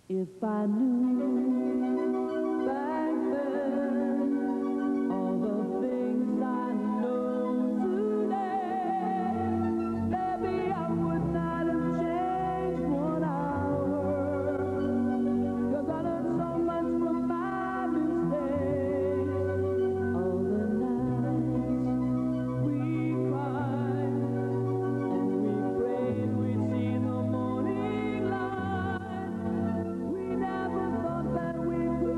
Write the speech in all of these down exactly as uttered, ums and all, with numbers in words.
If I knew back then all the things I know today, maybe I would not have changed one hour. 'Cause I learned so much from my mistakes. All the nights we cried and we prayed we'd see the morning light. We never thought that we could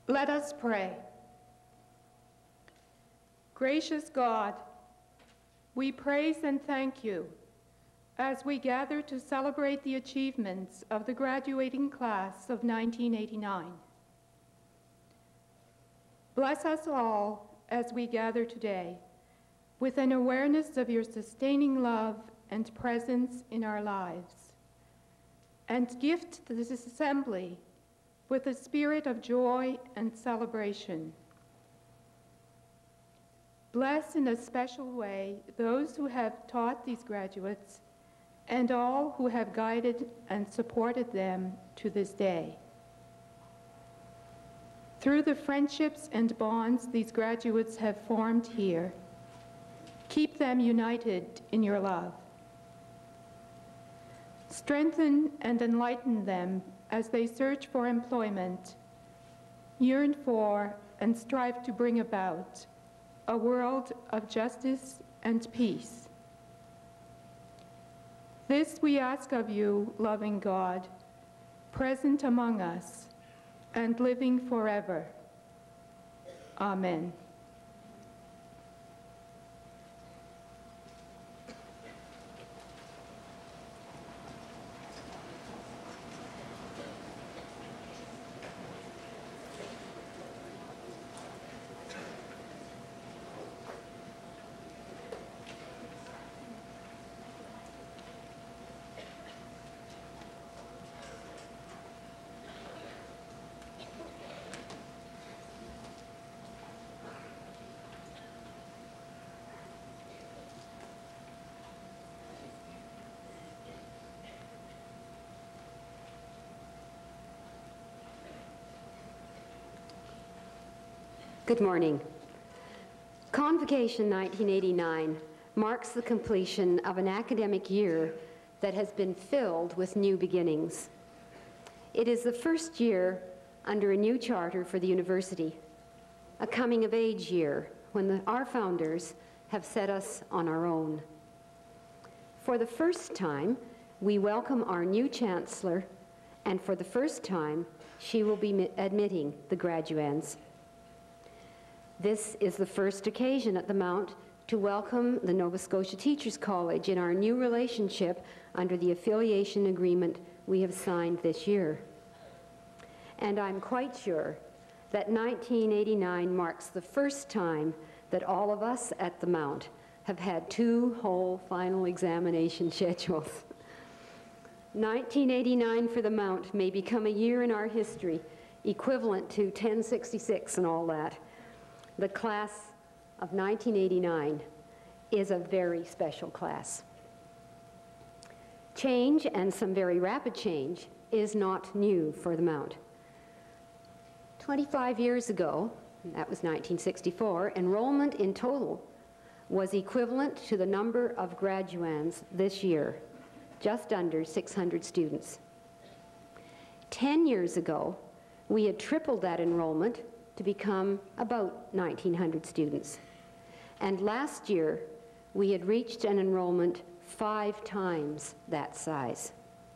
Let us pray. Gracious God, we praise and thank you as we gather to celebrate the achievements of the graduating class of nineteen eighty-nine. Bless us all as we gather today with an awareness of your sustaining love and presence in our lives, and gift this assembly with a spirit of joy and celebration. Bless in a special way those who have taught these graduates and all who have guided and supported them to this day. Through the friendships and bonds these graduates have formed here, keep them united in your love. Strengthen and enlighten them as they search for employment, yearn for and strive to bring about a world of justice and peace. This we ask of you, loving God, present among us and living forever. Amen. Good morning. Convocation nineteen eighty-nine marks the completion of an academic year that has been filled with new beginnings. It is the first year under a new charter for the university, a coming-of-age year when the, our founders have set us on our own. For the first time, we welcome our new Chancellor, and for the first time, she will be admitting the graduands. This is the first occasion at the Mount to welcome the Nova Scotia Teachers College in our new relationship under the affiliation agreement we have signed this year. And I'm quite sure that nineteen eighty-nine marks the first time that all of us at the Mount have had two whole final examination schedules. nineteen eighty-nine for the Mount may become a year in our history equivalent to ten sixty-six and all that. The class of nineteen eighty-nine is a very special class. Change, and some very rapid change, is not new for the Mount. twenty-five years ago, and that was nineteen sixty-four, enrollment in total was equivalent to the number of graduands this year, just under six hundred students. Ten years ago, we had tripled that enrollment to become about nineteen hundred students. And last year, we had reached an enrollment five times that size.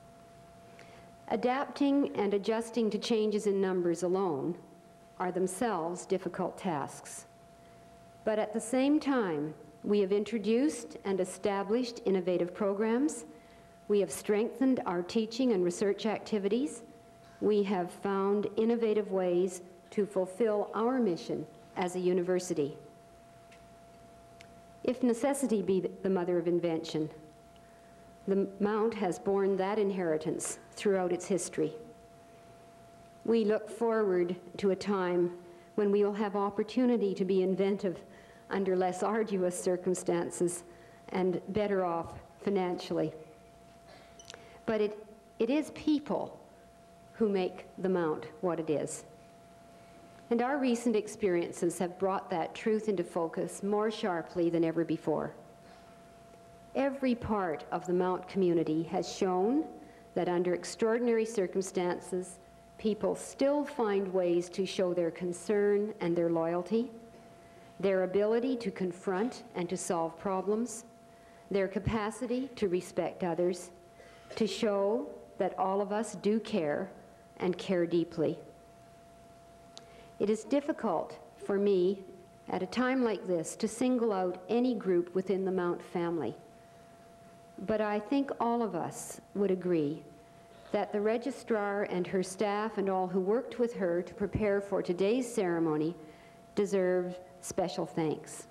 Adapting and adjusting to changes in numbers alone are themselves difficult tasks. But at the same time, we have introduced and established innovative programs. We have strengthened our teaching and research activities. We have found innovative ways to fulfill our mission as a university. If necessity be the mother of invention, the Mount has borne that inheritance throughout its history. We look forward to a time when we will have opportunity to be inventive under less arduous circumstances and better off financially. But it, it is people who make the Mount what it is. And our recent experiences have brought that truth into focus more sharply than ever before. Every part of the Mount community has shown that under extraordinary circumstances, people still find ways to show their concern and their loyalty, their ability to confront and to solve problems, their capacity to respect others, to show that all of us do care and care deeply. It is difficult for me at a time like this to single out any group within the Mount family. But I think all of us would agree that the registrar and her staff and all who worked with her to prepare for today's ceremony deserve special thanks.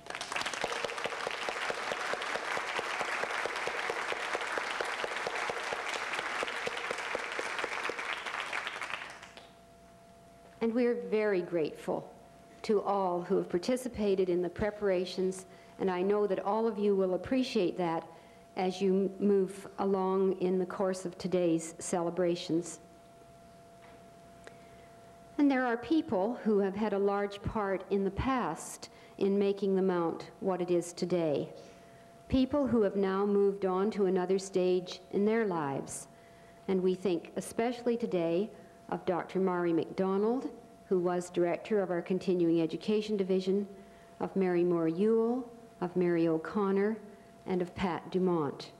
And we are very grateful to all who have participated in the preparations, and I know that all of you will appreciate that as you move along in the course of today's celebrations. And there are people who have had a large part in the past in making the Mount what it is today. People who have now moved on to another stage in their lives. And we think especially today of Doctor Mari MacDonald, who was director of our Continuing Education Division, of Mary Moore Ewell, of Mary O'Connor, and of Pat Dumont.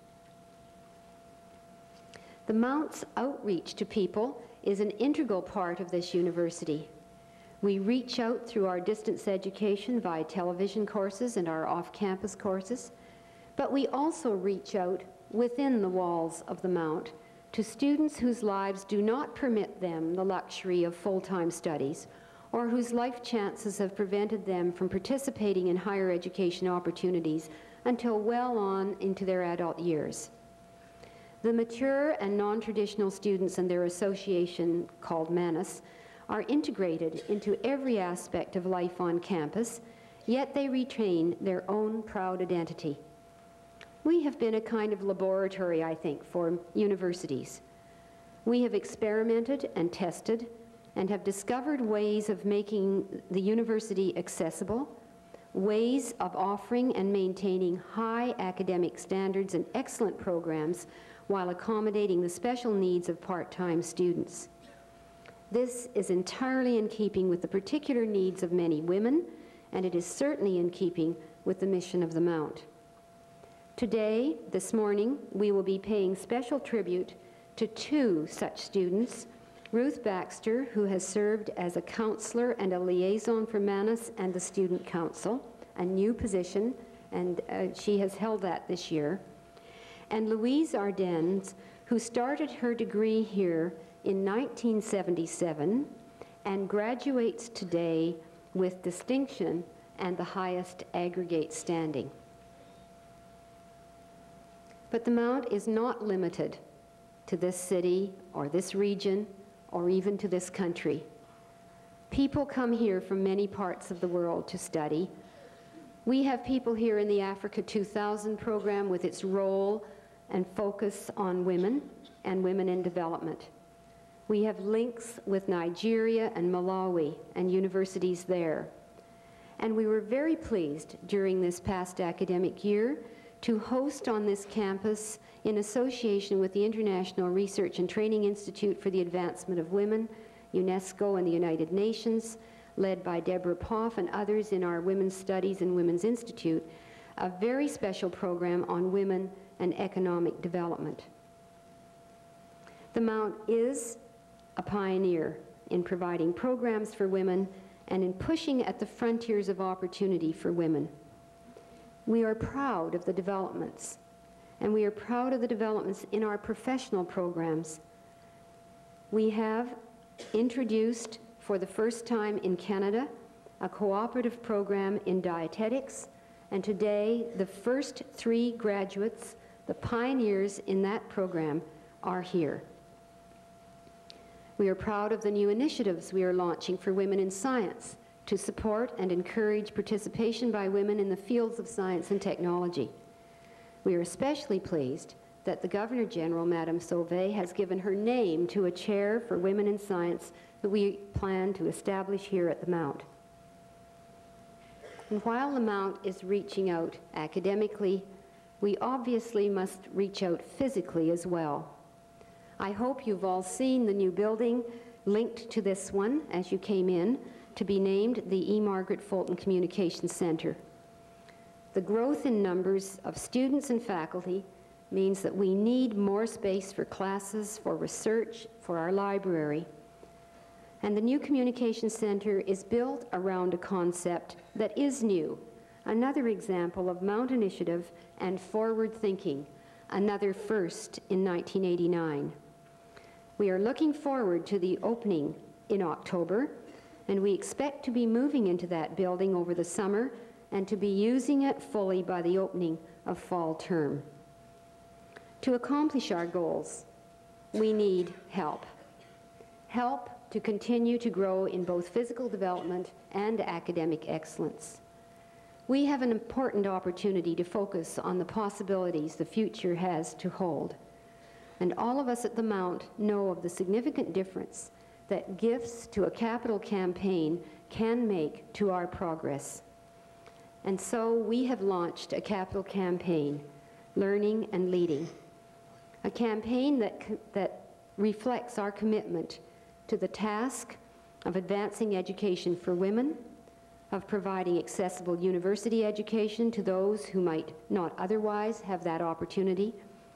The Mount's outreach to people is an integral part of this university. We reach out through our distance education via television courses and our off-campus courses, but we also reach out within the walls of the Mount to students whose lives do not permit them the luxury of full-time studies, or whose life chances have prevented them from participating in higher education opportunities until well on into their adult years. The mature and non-traditional students and their association, called MANUS, are integrated into every aspect of life on campus, yet they retain their own proud identity. We have been a kind of laboratory, I think, for universities. We have experimented and tested and have discovered ways of making the university accessible, ways of offering and maintaining high academic standards and excellent programs while accommodating the special needs of part-time students. This is entirely in keeping with the particular needs of many women, and it is certainly in keeping with the mission of the Mount. Today, this morning, we will be paying special tribute to two such students, Ruth Baxter, who has served as a counselor and a liaison for MANUS and the Student Council, a new position, and uh, she has held that this year, and Louise Ardennes, who started her degree here in nineteen seventy-seven and graduates today with distinction and the highest aggregate standing. But the Mount is not limited to this city or this region or even to this country. People come here from many parts of the world to study. We have people here in the Africa two thousand program with its role and focus on women and women in development. We have links with Nigeria and Malawi and universities there. And we were very pleased during this past academic year to host on this campus, in association with the International Research and Training Institute for the Advancement of Women, UNESCO and the United Nations, led by Deborah Poff and others in our Women's Studies and Women's Institute, a very special program on women and economic development. The Mount is a pioneer in providing programs for women and in pushing at the frontiers of opportunity for women. We are proud of the developments, and we are proud of the developments in our professional programs. We have introduced for the first time in Canada a cooperative program in dietetics, and today the first three graduates, the pioneers in that program, are here. We are proud of the new initiatives we are launching for women in science to support and encourage participation by women in the fields of science and technology. We are especially pleased that the Governor General, Madame Sauvé, has given her name to a chair for women in science that we plan to establish here at the Mount. And while the Mount is reaching out academically, we obviously must reach out physically as well. I hope you've all seen the new building linked to this one as you came in, to be named the E. Margaret Fulton Communication Center. The growth in numbers of students and faculty means that we need more space for classes, for research, for our library. And the new Communication Center is built around a concept that is new, another example of Mount initiative and forward thinking, another first in nineteen eighty-nine. We are looking forward to the opening in October, and we expect to be moving into that building over the summer and to be using it fully by the opening of fall term. To accomplish our goals, we need help. Help to continue to grow in both physical development and academic excellence. We have an important opportunity to focus on the possibilities the future has to hold. And all of us at the Mount know of the significant difference that gifts to a capital campaign can make to our progress. And so we have launched a capital campaign, Learning and Leading, a campaign that, that reflects our commitment to the task of advancing education for women, of providing accessible university education to those who might not otherwise have that opportunity.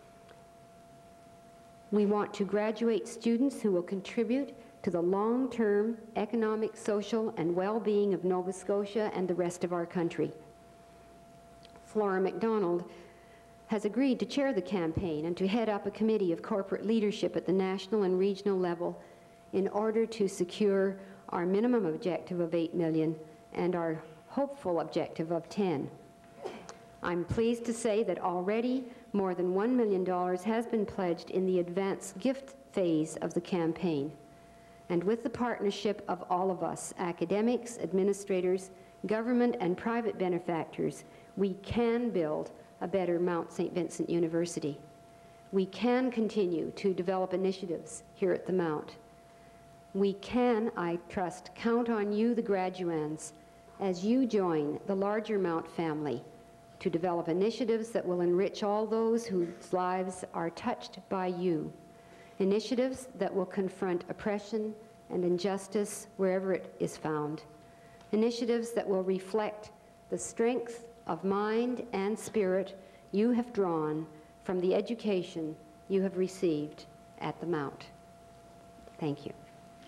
We want to graduate students who will contribute to the long-term economic, social, and well-being of Nova Scotia and the rest of our country. Flora MacDonald has agreed to chair the campaign and to head up a committee of corporate leadership at the national and regional level in order to secure our minimum objective of eight million and our hopeful objective of ten. I'm pleased to say that already more than one million dollars has been pledged in the advance gift phase of the campaign. And with the partnership of all of us, academics, administrators, government and private benefactors, we can build a better Mount Saint Vincent University. We can continue to develop initiatives here at the Mount. We can, I trust, count on you, the graduands, as you join the larger Mount family to develop initiatives that will enrich all those whose lives are touched by you. Initiatives that will confront oppression and injustice wherever it is found. Initiatives that will reflect the strength of mind and spirit you have drawn from the education you have received at the Mount. Thank you.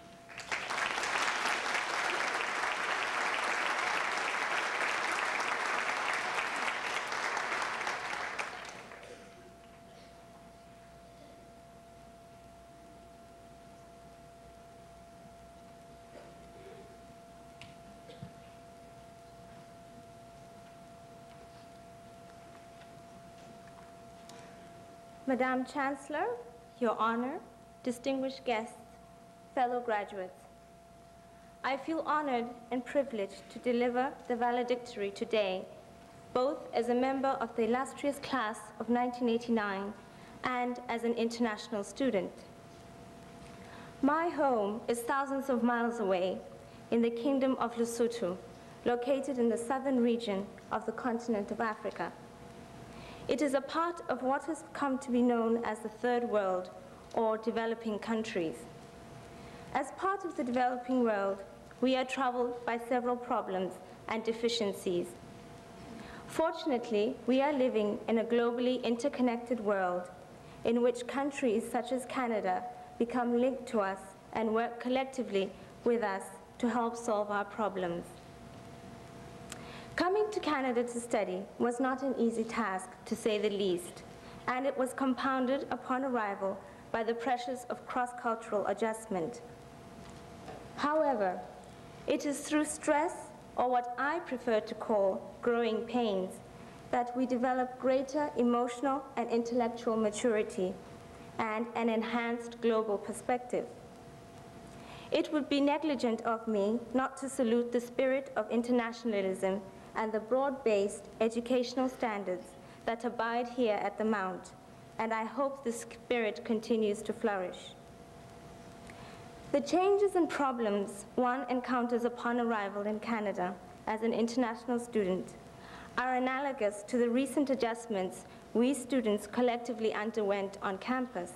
Madam Chancellor, Your Honor, distinguished guests, fellow graduates, I feel honored and privileged to deliver the valedictory today, both as a member of the illustrious class of nineteen eighty-nine and as an international student. My home is thousands of miles away in the Kingdom of Lesotho, located in the southern region of the continent of Africa. It is a part of what has come to be known as the Third World, or developing countries. As part of the developing world, we are troubled by several problems and deficiencies. Fortunately, we are living in a globally interconnected world in which countries such as Canada become linked to us and work collectively with us to help solve our problems. Coming to Canada to study was not an easy task, to say the least, and it was compounded upon arrival by the pressures of cross-cultural adjustment. However, it is through stress, or what I prefer to call growing pains, that we develop greater emotional and intellectual maturity and an enhanced global perspective. It would be negligent of me not to salute the spirit of internationalism and the broad-based educational standards that abide here at the Mount, and I hope this spirit continues to flourish. The changes and problems one encounters upon arrival in Canada as an international student are analogous to the recent adjustments we students collectively underwent on campus.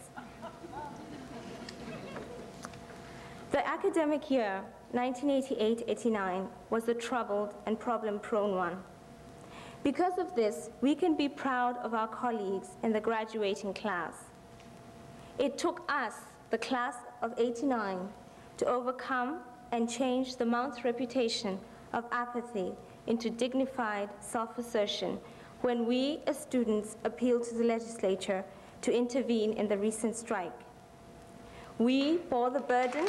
The academic year nineteen eighty-eight eighty-nine was a troubled and problem-prone one. Because of this, we can be proud of our colleagues in the graduating class. It took us, the class of eighty-nine, to overcome and change the Mount's reputation of apathy into dignified self-assertion when we as students appealed to the legislature to intervene in the recent strike. We bore the burden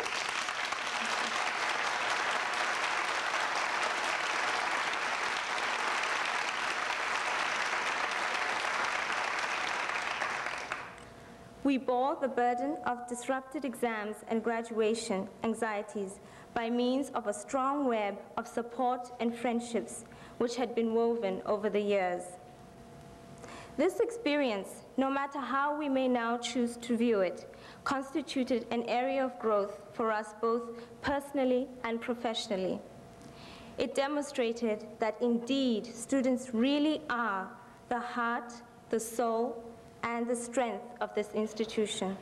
We bore the burden of disrupted exams and graduation anxieties by means of a strong web of support and friendships which had been woven over the years. This experience, no matter how we may now choose to view it, constituted an area of growth for us both personally and professionally. It demonstrated that indeed students really are the heart, the soul, and the strength of this institution.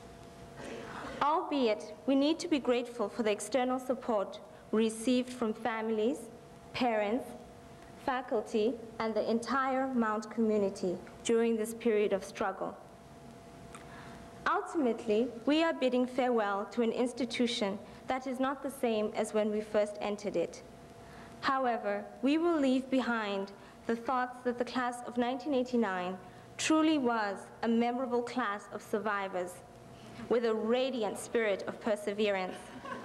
Albeit, we need to be grateful for the external support we received from families, parents, faculty, and the entire Mount community during this period of struggle. Ultimately, we are bidding farewell to an institution that is not the same as when we first entered it. However, we will leave behind the thoughts that the class of nineteen eighty-nine truly was a memorable class of survivors with a radiant spirit of perseverance.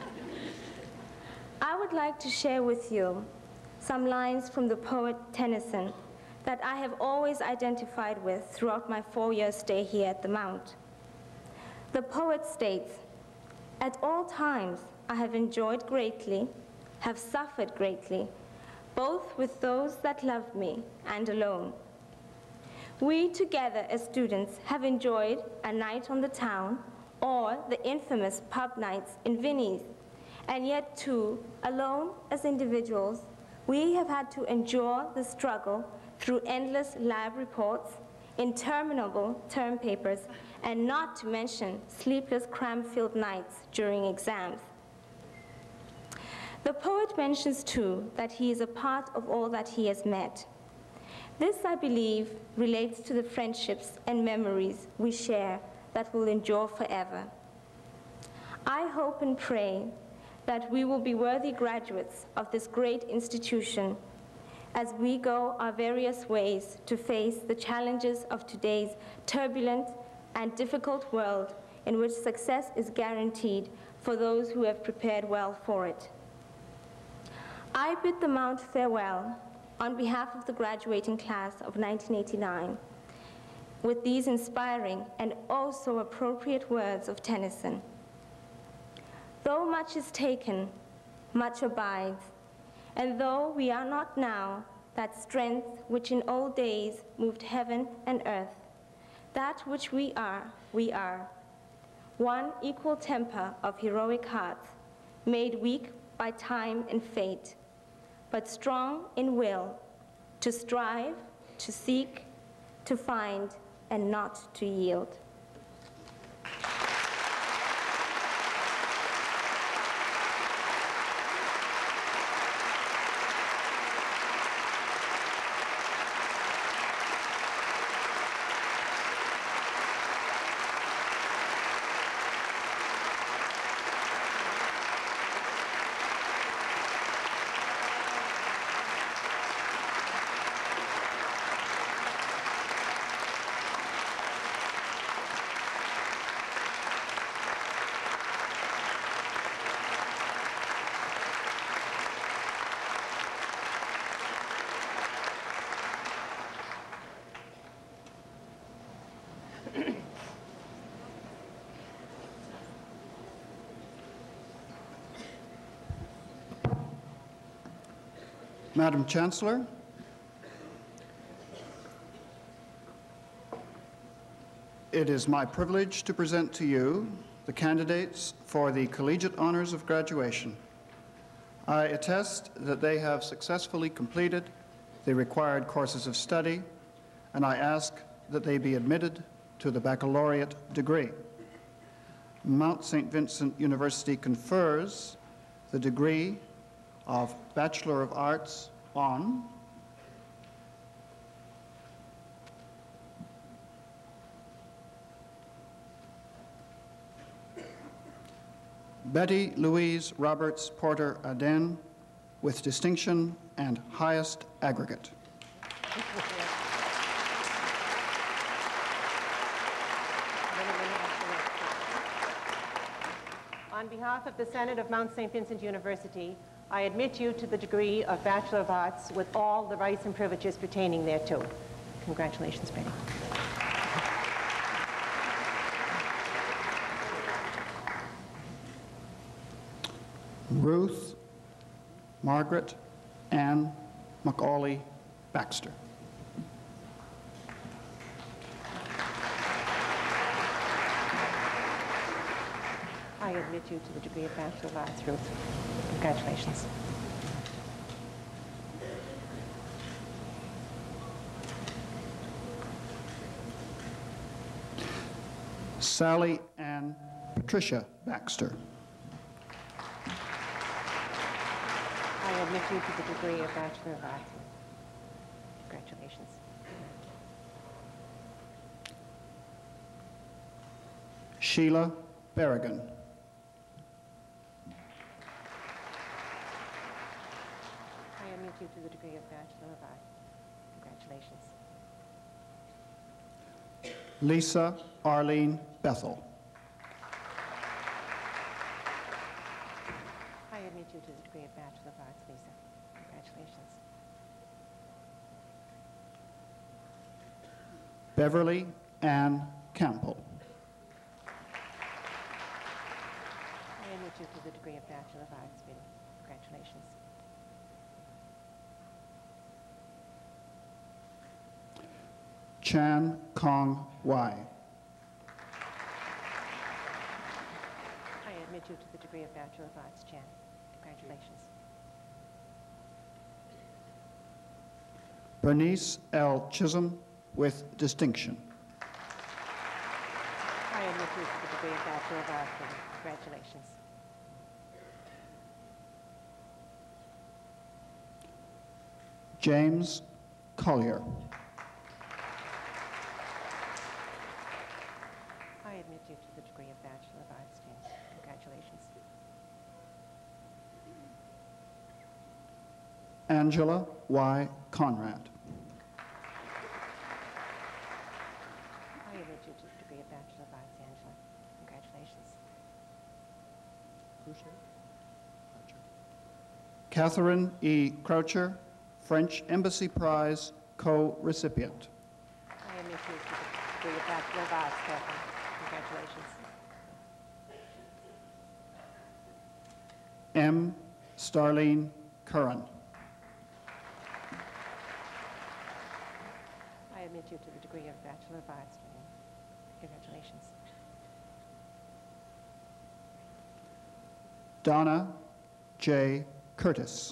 I would like to share with you some lines from the poet Tennyson that I have always identified with throughout my four-year stay here at the Mount. The poet states, "At all times I have enjoyed greatly, have suffered greatly, both with those that loved me and alone. We together as students have enjoyed a night on the town or the infamous pub nights in Vinnie's, and yet too, alone as individuals, we have had to endure the struggle through endless lab reports, interminable term papers, and not to mention sleepless cram-filled nights during exams." The poet mentions too that he is a part of all that he has met. This, I believe, relates to the friendships and memories we share that will endure forever. I hope and pray that we will be worthy graduates of this great institution as we go our various ways to face the challenges of today's turbulent and difficult world in which success is guaranteed for those who have prepared well for it. I bid the Mount farewell on behalf of the graduating class of nineteen eighty-nine with these inspiring and also appropriate words of Tennyson. "Though much is taken, much abides, and though we are not now that strength which in old days moved heaven and earth, that which we are, we are, one equal temper of heroic hearts, made weak by time and fate, but strong in will, to strive, to seek, to find, and not to yield." Madam Chancellor, it is my privilege to present to you the candidates for the Collegiate Honors of Graduation. I attest that they have successfully completed the required courses of study, and I ask that they be admitted to the baccalaureate degree. Mount Saint Vincent University confers the degree of Bachelor of Arts on Betty Louise Roberts Porter Aden, with distinction and highest aggregate. On behalf of the Senate of Mount Saint Vincent University, I admit you to the degree of Bachelor of Arts with all the rights and privileges pertaining thereto. Congratulations, Betty. Ruth Margaret Ann McAuley Baxter. I admit you to the degree of Bachelor of Arts, Ruth. Congratulations. Sally Ann Patricia Baxter. I admit you to the degree of Bachelor of Arts. Congratulations. Sheila Berrigan. I admit you to the degree of Bachelor of Arts. Congratulations. Lisa Arlene Bethel. I admit you to the degree of Bachelor of Arts, Lisa. Congratulations. Beverly Ann Campbell. I admit you to the degree of Bachelor of Arts, Vinny. Congratulations. Chan Kong Wai. I admit you to the degree of Bachelor of Arts, Chan. Congratulations. Bernice L. Chisholm, with distinction. I admit you to the degree of Bachelor of Arts, Vinny. Congratulations. James Collier. I admit you to the degree of Bachelor of Arts, James. Congratulations. Angela Y. Conrad. I admit you to the degree of Bachelor of Arts, Angela. Congratulations. Catherine E. Croucher, French Embassy Prize co-recipient. I admit you to the degree of Bachelor of Arts, Catherine. Congratulations. M. Starlene Curran. I admit you to the degree of Bachelor of Arts, Jenny. Congratulations. Donna J. Curtis.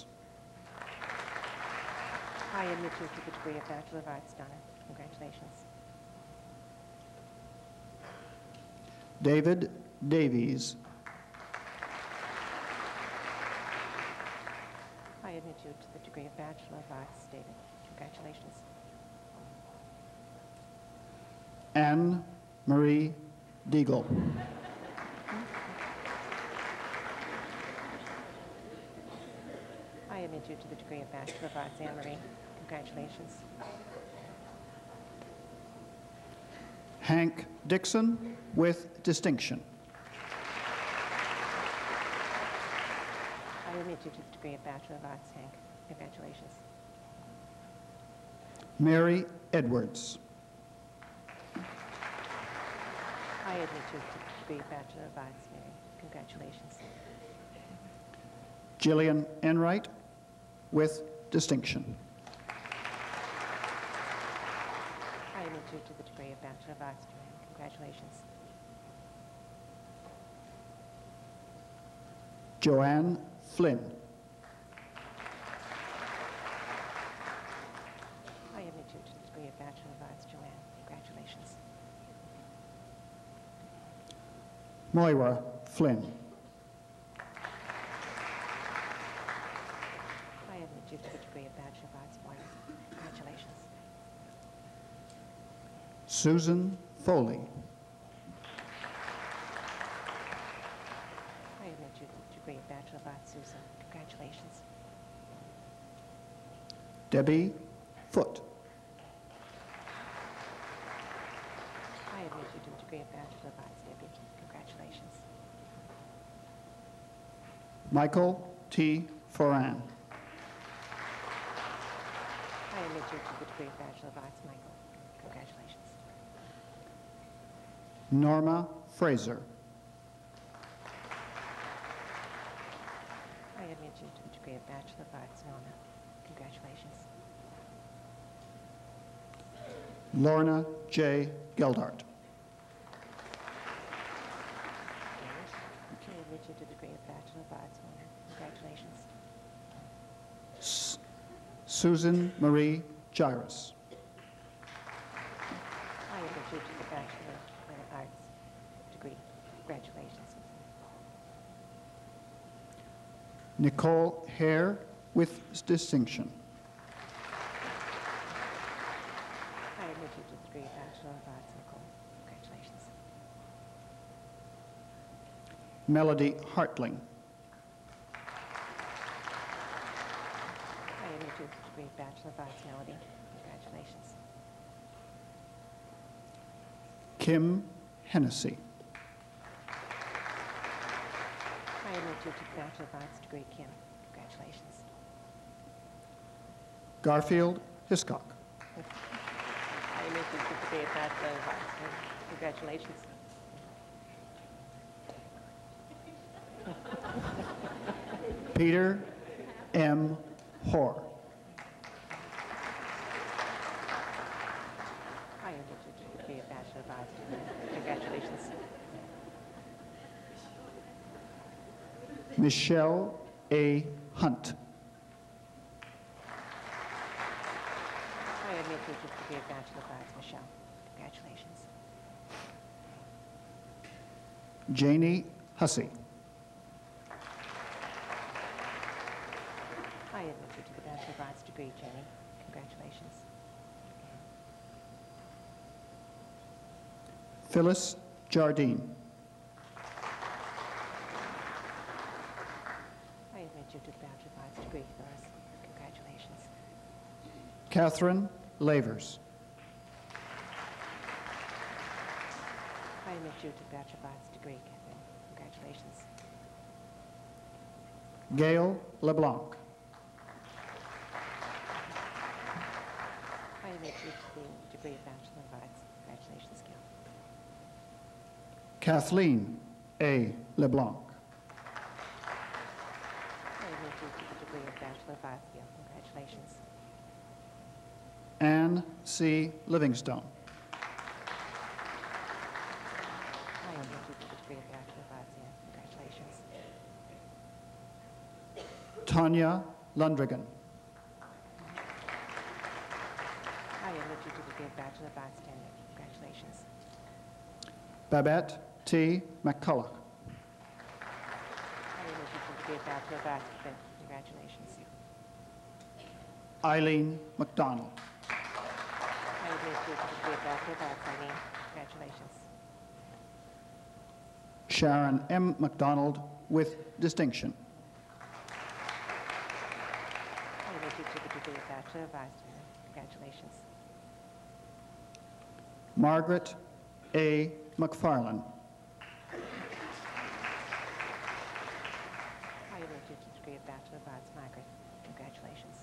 I admit you to the degree of Bachelor of Arts, Donna. Congratulations. David Davies. I admit you to the degree of Bachelor of Arts, David. Congratulations. Anne Marie Deagle. I admit you to the degree of Bachelor of Arts, Anne Marie. Congratulations. Hank Dixon, with distinction. I admit you to the degree of Bachelor of Arts, Hank. Congratulations. Mary Edwards. I admit you to the degree of Bachelor of Arts, Mary. Congratulations. Jillian Enright, with distinction. I admit you to the degree of Bachelor of Arts, Joanne. Congratulations. Joanne Flynn. I admit you to the degree of Bachelor of Arts, Joanne. Congratulations. Moira Flynn. I admit you to the degree of Bachelor of Arts, Moira. Congratulations. Susan Foley. I admit Arts, Susan. Congratulations. Debbie Foote. I admit you to the degree of Bachelor of Arts, Debbie. Congratulations. Michael T. Foran. I admit you to the degree of Bachelor of Arts, Michael. Congratulations. Norma Fraser. I admit you to the degree of Bachelor of Arts, Norma. Congratulations. Lorna J. Geldart. I admit you to the degree of Bachelor of Arts, Norma. Congratulations. S Susan Marie Gyrus. I admit you to the Bachelor of Arts degree. Congratulations. Nicole Hare with distinction. I admit you to the degree of Bachelor of Arts, Nicole. Congratulations. Melody Hartling. I admit you to the degree of Bachelor of Arts, Melody. Congratulations. Kim Hennessy. I admit you to the Bachelor of Arts degree, Kim. Congratulations. Garfield Hiscock. I admit you to the degree of Bachelor of Arts. Congratulations. Peter M. Hoare. I admit you to the degree of Bachelor of Arts. Congratulations. Michelle A. Hunt. I admit you to the degree of Bachelor of Arts, Michelle. Congratulations. Janie Hussey. I admit you to the Bachelor of Arts degree, Jenny. Congratulations. Phyllis Jardine. I admit you to the Bachelor of Arts degree, Phyllis. Congratulations. Catherine Lavers. I admit you to the Bachelor of Arts degree, Catherine. Congratulations. Gail LeBlanc. I admit you to the degree of Bachelor of Arts. Congratulations, Gail. Kathleen A. LeBlanc. I admit you to the degree of Bachelor of Arts, Gail. Congratulations. Anne C. Livingstone. I admit you to the degree of Bachelor of Arts, Anne. Congratulations. Tanya Lundrigan. I admit you to the degree of Bachelor of Arts, Tanya. Congratulations. Babette T. McCulloch. I admit you to the degree of Bachelor of Arts, Babette. Congratulations. Eileen McDonald. I admit you to the degree of Bachelor of Arts, Eileen. Congratulations. Sharon M. McDonald with distinction. I admit you to the degree of Bachelor of Arts, Sharon. Congratulations. Margaret A. McFarlane. I admit you to the degree of Bachelor of Arts, Margaret. Congratulations.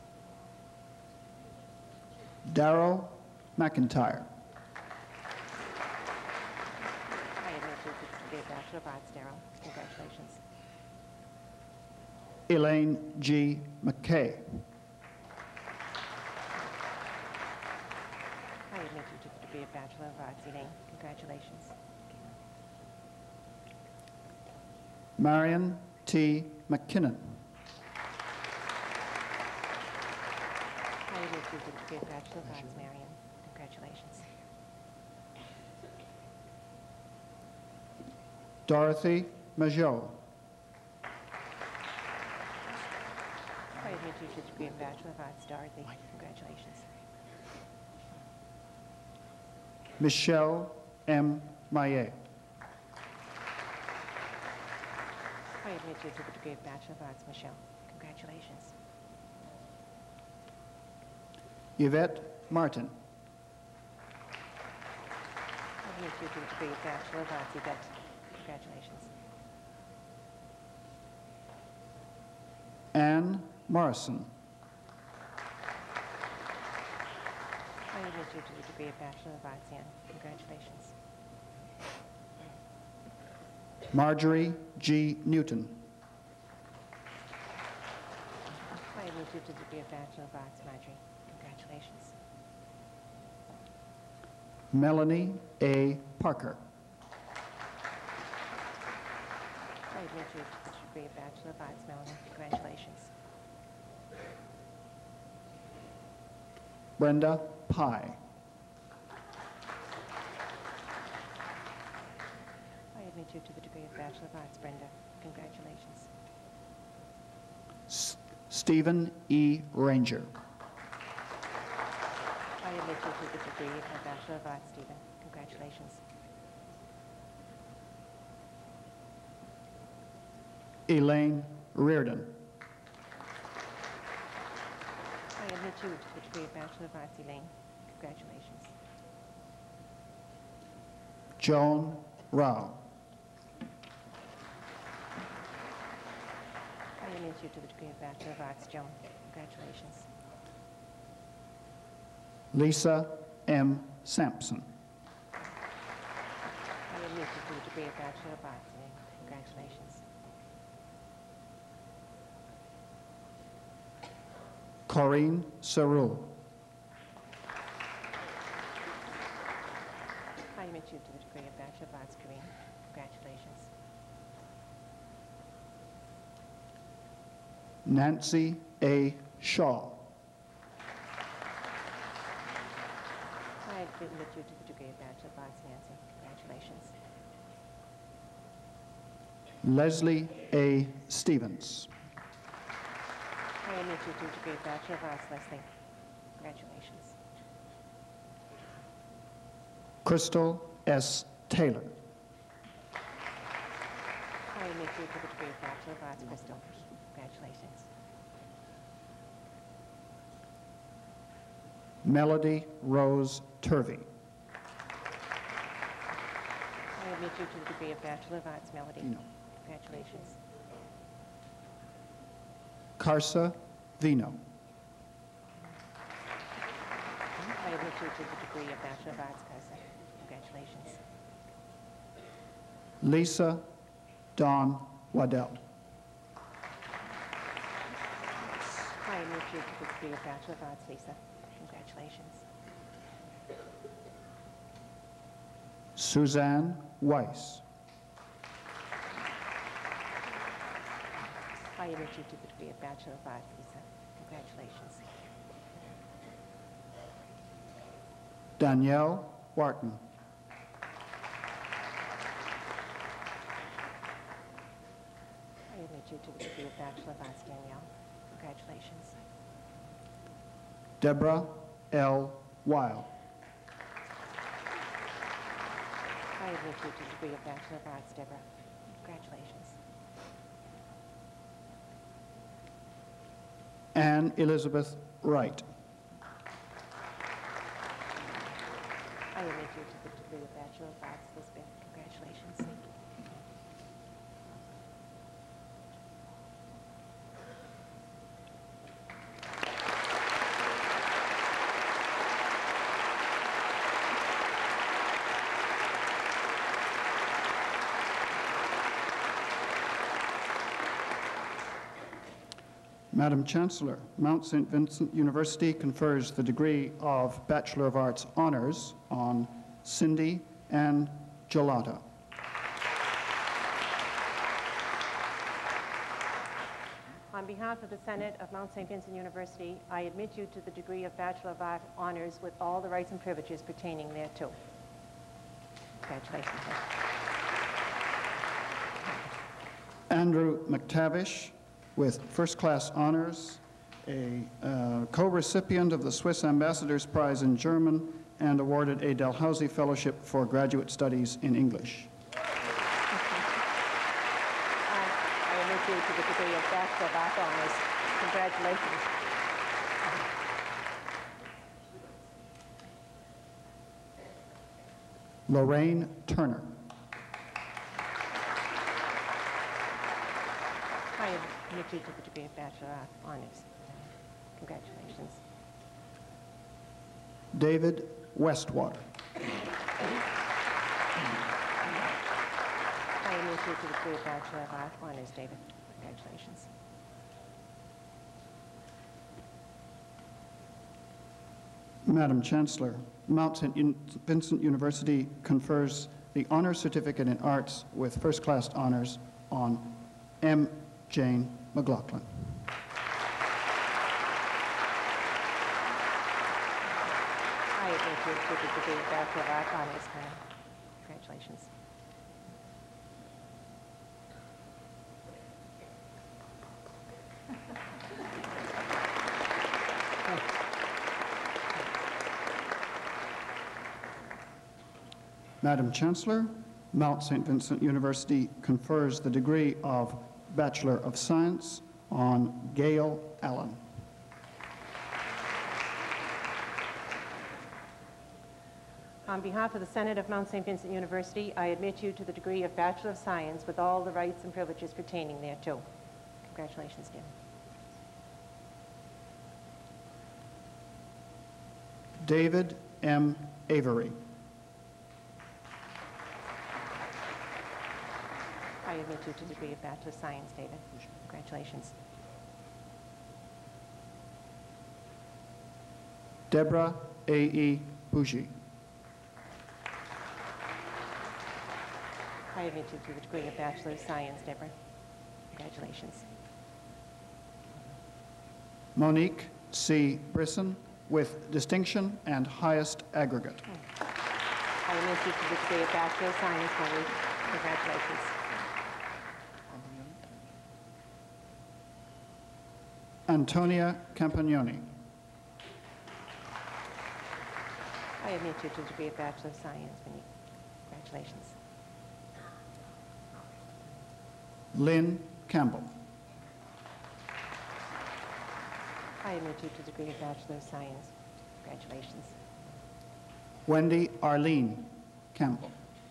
Darrell McIntyre. I admit you to the degree of Bachelor of Arts, Darrell. Congratulations. Elaine G. McKay. I admit you to the degree of Bachelor of Arts, Elaine. Congratulations. Marion T. McKinnon. I admit you to the degree of Bachelor of Arts, Marion. Congratulations. Dorothy Majot. I admit you to the degree of Bachelor of Arts, Dorothy. Congratulations. Michelle M. Maillet. I admit you to the degree of Bachelor of Arts, Michelle. Congratulations. Yvette Martin. I admit you to the degree of Bachelor of Arts, Yvette. Congratulations. Anne Morrison. I admit you to the degree of Bachelor of Arts, Anne. Congratulations. Marjorie G. Newton. I admit you to the degree of Bachelor of Arts, Marjorie. Congratulations. Melanie A. Parker. I admit you to the degree of Bachelor of Arts, Melanie. Congratulations. Brenda Pye. I admit you to the degree of Bachelor of Arts, Brenda. Congratulations. S Stephen E. Ranger. I admit you to the degree of Bachelor of Arts, Stephen. Congratulations. Elaine Reardon. I admit you to the degree of Bachelor of Arts, Elaine. Congratulations. Joan Rao. I admit you to the degree of Bachelor of Arts, Joan. Congratulations. Lisa M. Sampson. I admit you to the degree of Bachelor of Arts, Elaine. Congratulations. Corinne Sarul. I admit you to the degree of Bachelor of Arts, Corinne. Congratulations. Nancy A. Shaw. I admit you to the degree of Bachelor of Arts, Nancy. Congratulations. Leslie A. Stevens. I admit you to the degree of Bachelor of Arts, Leslie. Congratulations. Crystal S. Taylor. I admit you to the degree of Bachelor of Arts, Crystal. Congratulations. Melody Rose Turvey. I admit you to the degree of Bachelor of Arts, Melody. No. Congratulations. Karsa Vino. I admit you to the degree of Bachelor of Arts, Carson. Congratulations. Lisa Dawn Waddell. I admit you to the degree of Bachelor of Arts, Lisa. Congratulations. Suzanne Weiss. I admit you to the degree of Bachelor of Arts, Lisa. Congratulations. Danielle Wharton. I admit you to the degree of Bachelor of Arts, Danielle. Congratulations. Deborah L. Weil. I admit you to the degree of Bachelor of Arts, Deborah. Congratulations. Anne Elizabeth Wright. I admit you to the degree of Bachelor of Arts, Lisbeth. Congratulations. Madam Chancellor, Mount Saint Vincent University confers the degree of Bachelor of Arts Honors on Cindy Ann Gelata. On behalf of the Senate of Mount Saint Vincent University, I admit you to the degree of Bachelor of Arts Honors with all the rights and privileges pertaining thereto. Congratulations. Andrew McTavish, with first-class honors, a uh, co-recipient of the Swiss Ambassador's Prize in German, and awarded a Dalhousie Fellowship for Graduate Studies in English. I, I admit Bachelor of Arts honors. Congratulations. Lorraine Turner. I admit you to the degree of Bachelor of Arts honors. Congratulations. David Westwater. I admit you to the degree of Bachelor of Arts honors, David. Congratulations. Madam Chancellor, Mount Saint Vincent University confers the Honor Certificate in Arts with first-class honors on M. Jane McLaughlin. I admit you to the degree of Bachelor of Arts honors, ma'am. Congratulations. Madam Chancellor, Mount Saint Vincent University confers the degree of Bachelor of Science on Gail Allen. On behalf of the Senate of Mount Saint Vincent University, I admit you to the degree of Bachelor of Science with all the rights and privileges pertaining thereto. Congratulations, dear. David M. Avery. I admit you to the degree of Bachelor of Science, David. Congratulations. Deborah A E. Bougie. I admit you to the degree of Bachelor of Science, Deborah. Congratulations. Monique C. Brisson with distinction and highest aggregate. I admit you to the degree of Bachelor of Science, Monique. Congratulations. Antonia Campagnoni. I admit you to the degree of Bachelor of Science, Monique. Congratulations. Lynn Campbell. I admit you to the degree of Bachelor of Science. Congratulations. Wendy Arlene Campbell.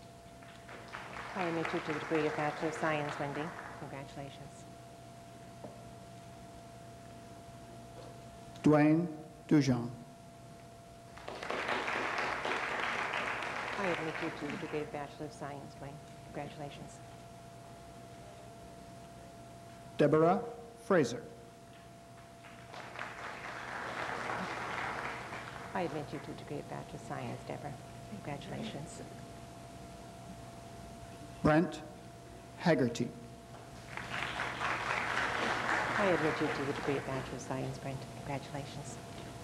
I admit you to the degree of Bachelor of Science, Wendy. Congratulations. Dwayne Dujon. I admit you to the degree of Bachelor of Science, Dwayne. Congratulations. Deborah Fraser. I admit you to the degree of Bachelor of Science, Deborah. Congratulations. Brent Haggerty. I admit you to the degree of Bachelor of Science, Brent. Congratulations.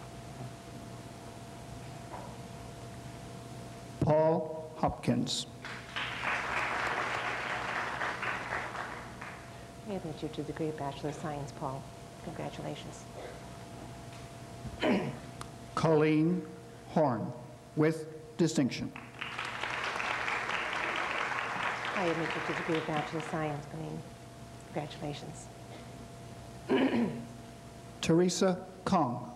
Paul Hopkins. I admit you to the degree of Bachelor of Science, Paul. Congratulations. Colleen Horn with distinction. I admit you to the degree of Bachelor of Science, Colleen. Congratulations. Teresa Kong.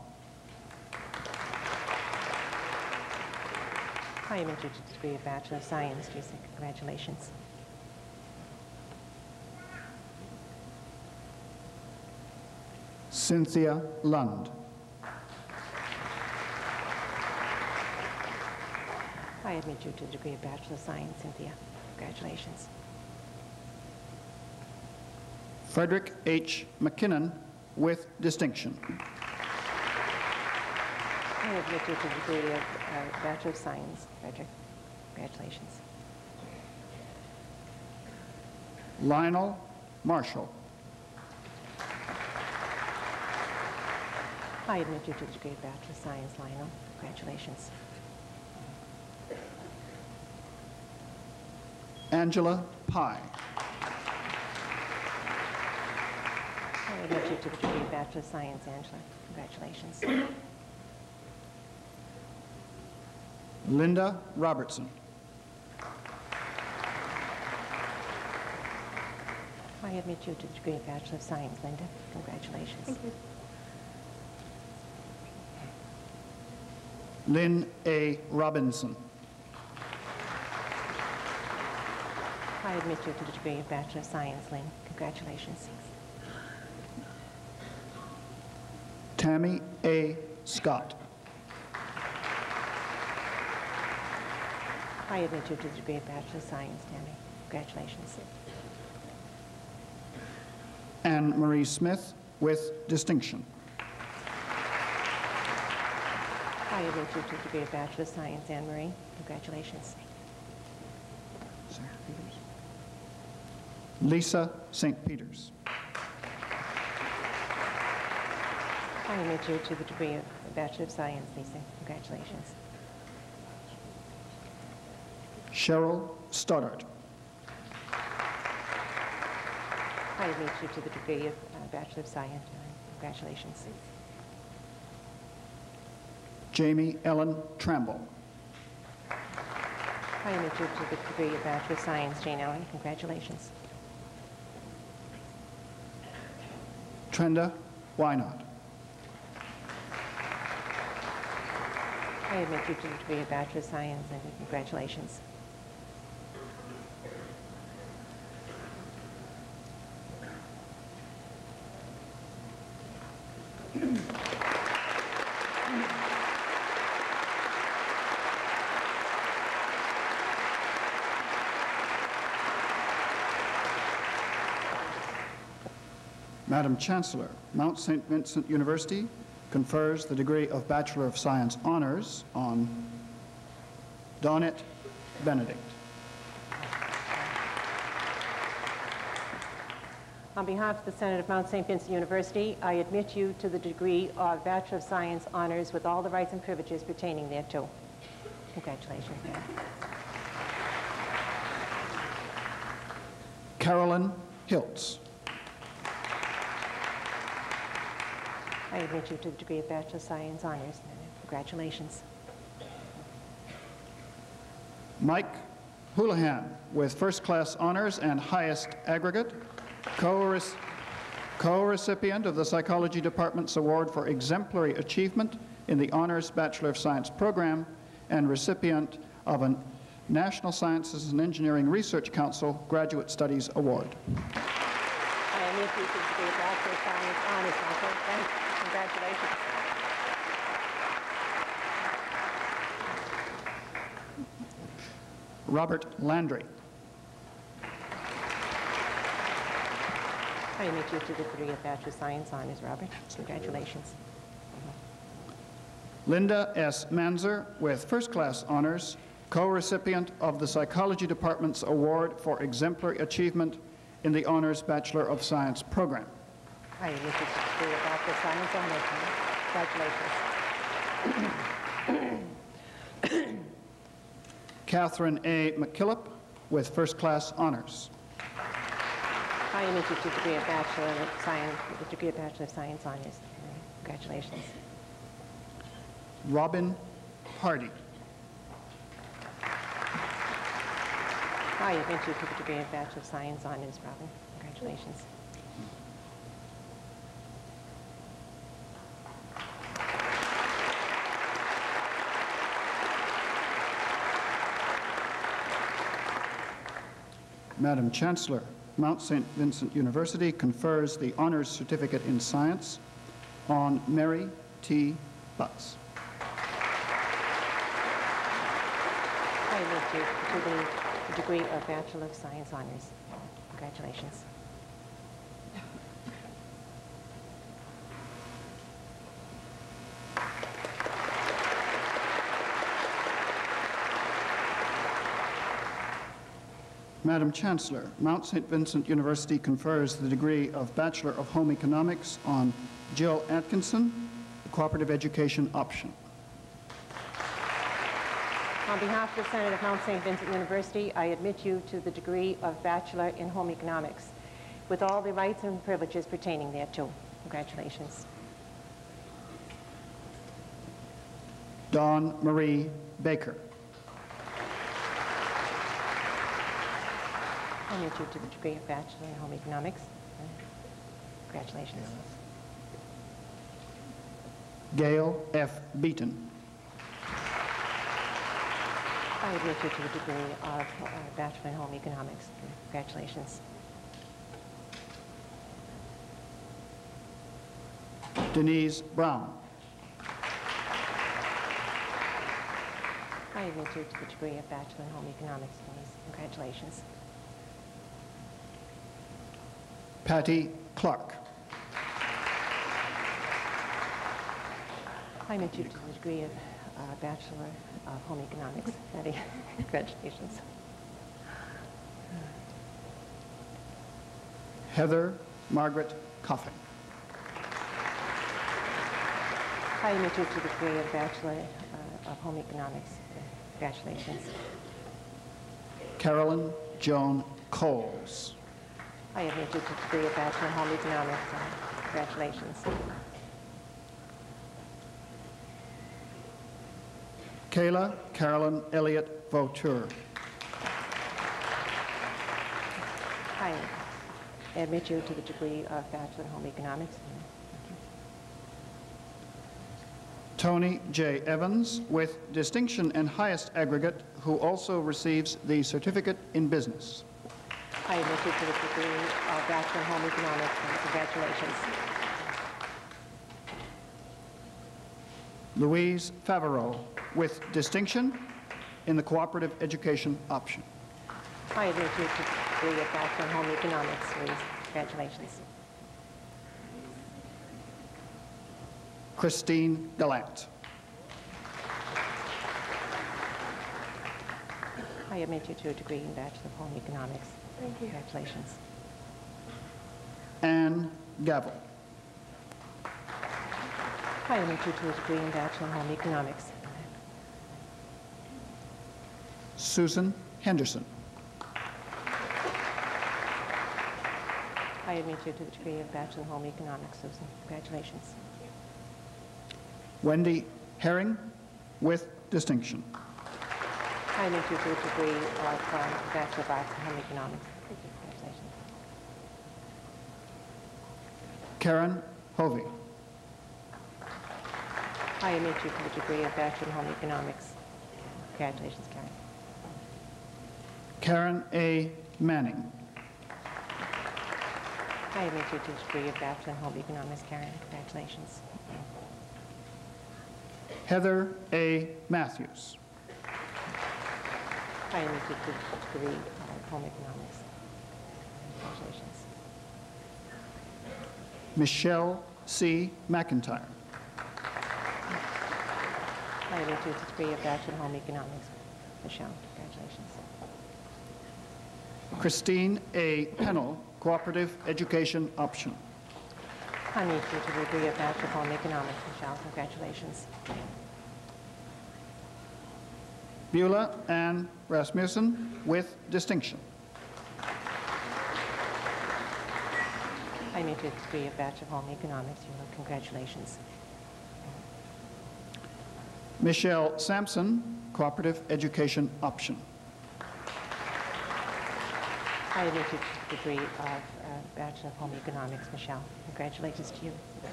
I admit you to the degree of Bachelor of Science, Teresa. Congratulations. Cynthia Lund. I admit you to the degree of Bachelor of Science, Cynthia. Congratulations. Frederick H. McKinnon with distinction. I admit you to the degree of uh, Bachelor of Science, Frederick. Congratulations. Lionel Marshall. I admit you to the degree of Bachelor of Science, Lionel. Congratulations. Angela Pye. I admit you to the degree of Bachelor of Science, Angela. Congratulations. Linda Robertson. I admit you to the degree of Bachelor of Science, Linda. Congratulations. Thank you. Lynn A. Robinson. I admit you to the degree of Bachelor of Science, Lynn. Congratulations. Tammy A. Scott. I admit you to the degree of Bachelor of Science, Tammy. Congratulations. Anne Marie Smith with distinction. I admit you to the degree of Bachelor of Science, Anne Marie. Congratulations. Lisa Saint Peters. I admit you to the degree of Bachelor of Science, Lisa. Congratulations. Cheryl Stoddard. I admit you to the degree of uh, Bachelor of Science. Congratulations. Jamie Ellen Tramble. I admit you to the degree of Bachelor of Science, Jane Ellen. Congratulations. Trenda Wynot. I admit you to the degree of Bachelor of Science, and congratulations. Madam Chancellor, Mount Saint Vincent University confers the degree of Bachelor of Science Honors on Donette Benedict. On behalf of the Senate of Mount Saint Vincent University, I admit you to the degree of Bachelor of Science Honors with all the rights and privileges pertaining thereto. Congratulations, ma'am. Carolyn Hiltz. I admit you to the degree of Bachelor of Science Honors. Congratulations. Mike Houlihan with first class honors and highest aggregate, co-rec- co-recipient of the Psychology Department's Award for Exemplary Achievement in the Honors Bachelor of Science program, and recipient of a National Sciences and Engineering Research Council Graduate Studies Award. I admit you to the degree of Bachelor of Science Honors. Thank you. Congratulations. Robert Landry. I admit you to the degree of Bachelor of Science Honors, Robert. Congratulations. Linda S. Manzer with first class honors, co-recipient of the Psychology Department's Award for Exemplary Achievement in the Honors Bachelor of Science program. I admit you to the degree of Bachelor of Science Honors. Congratulations. Catherine A. McKillop with first class honors. I admit you to the degree of Bachelor of Science, the degree of Bachelor of Science Honors. Congratulations. Robin Hardy. I admit you to the degree of Bachelor of Science Honors, Robin. Congratulations. Madam Chancellor, Mount Saint Vincent University confers the Honors Certificate in Science on Mary T. Butts. I admit you to the degree of Bachelor of Science Honors. Congratulations. Madam Chancellor, Mount Saint Vincent University confers the degree of Bachelor of Home Economics on Jill Atkinson, the Cooperative Education option. On behalf of the Senate of Mount Saint Vincent University, I admit you to the degree of Bachelor in Home Economics with all the rights and privileges pertaining thereto. Congratulations. Dawn Marie Baker. I admit you to the degree of Bachelor in Home Economics. Congratulations. Gail F. Beaton. I admit you to the degree of uh, Bachelor in Home Economics. Congratulations. Denise Brown. I admit you to the degree of Bachelor in Home Economics. Louise. Congratulations. Patty Clark. I admit you to the degree of uh, Bachelor of Home Economics. Patty. Congratulations. Heather Margaret Coffin. I admit you to the degree of Bachelor uh, of Home Economics. Congratulations. Carolyn Joan Coles. I admit you to the degree of Bachelor in Home Economics. Uh, congratulations. Kayla Carolyn Elliott Vauteur. I admit you to the degree of Bachelor in Home Economics. Tony J. Evans with distinction and highest aggregate, who also receives the certificate in business. I admit you to the degree of Bachelor in Home Economics. Congratulations. Louise Favreau with distinction in the cooperative education option. I admit you to the degree of Bachelor in Home Economics. Louise. Congratulations. Christine Gallant. I admit you to a degree in Bachelor of Home Economics. Thank you. Congratulations. Anne Gavel. I admit you to a degree in Bachelor of Home Economics. Susan Henderson. I admit you to the degree of Bachelor of Home Economics, Susan. Congratulations. Wendy Herring with distinction. I admit you to a degree of um, Bachelor of Arts in Home Economics. Congratulations. Karen Hovey. I admit you to the degree of Bachelor in Home Economics. Congratulations, Karen. Karen A. Manning. I admit you to the degree of Bachelor in Home Economics, Karen. Congratulations. Heather A. Matthews. I admit you to the degree of Home Economics. Congratulations. Michelle C. McIntyre. I admit you to the degree of Bachelor in Home Economics. Michelle, congratulations. Christine A. Pennell, cooperative education option. I admit you to the degree of Bachelor of Home Economics. Michelle, congratulations. Beulah Ann Rasmussen with distinction. I admit you to the degree of Bachelor of Home Economics. Congratulations. Michelle Sampson, cooperative education option. I admit you to the degree of uh, Bachelor of Home Economics. Michelle, congratulations to you.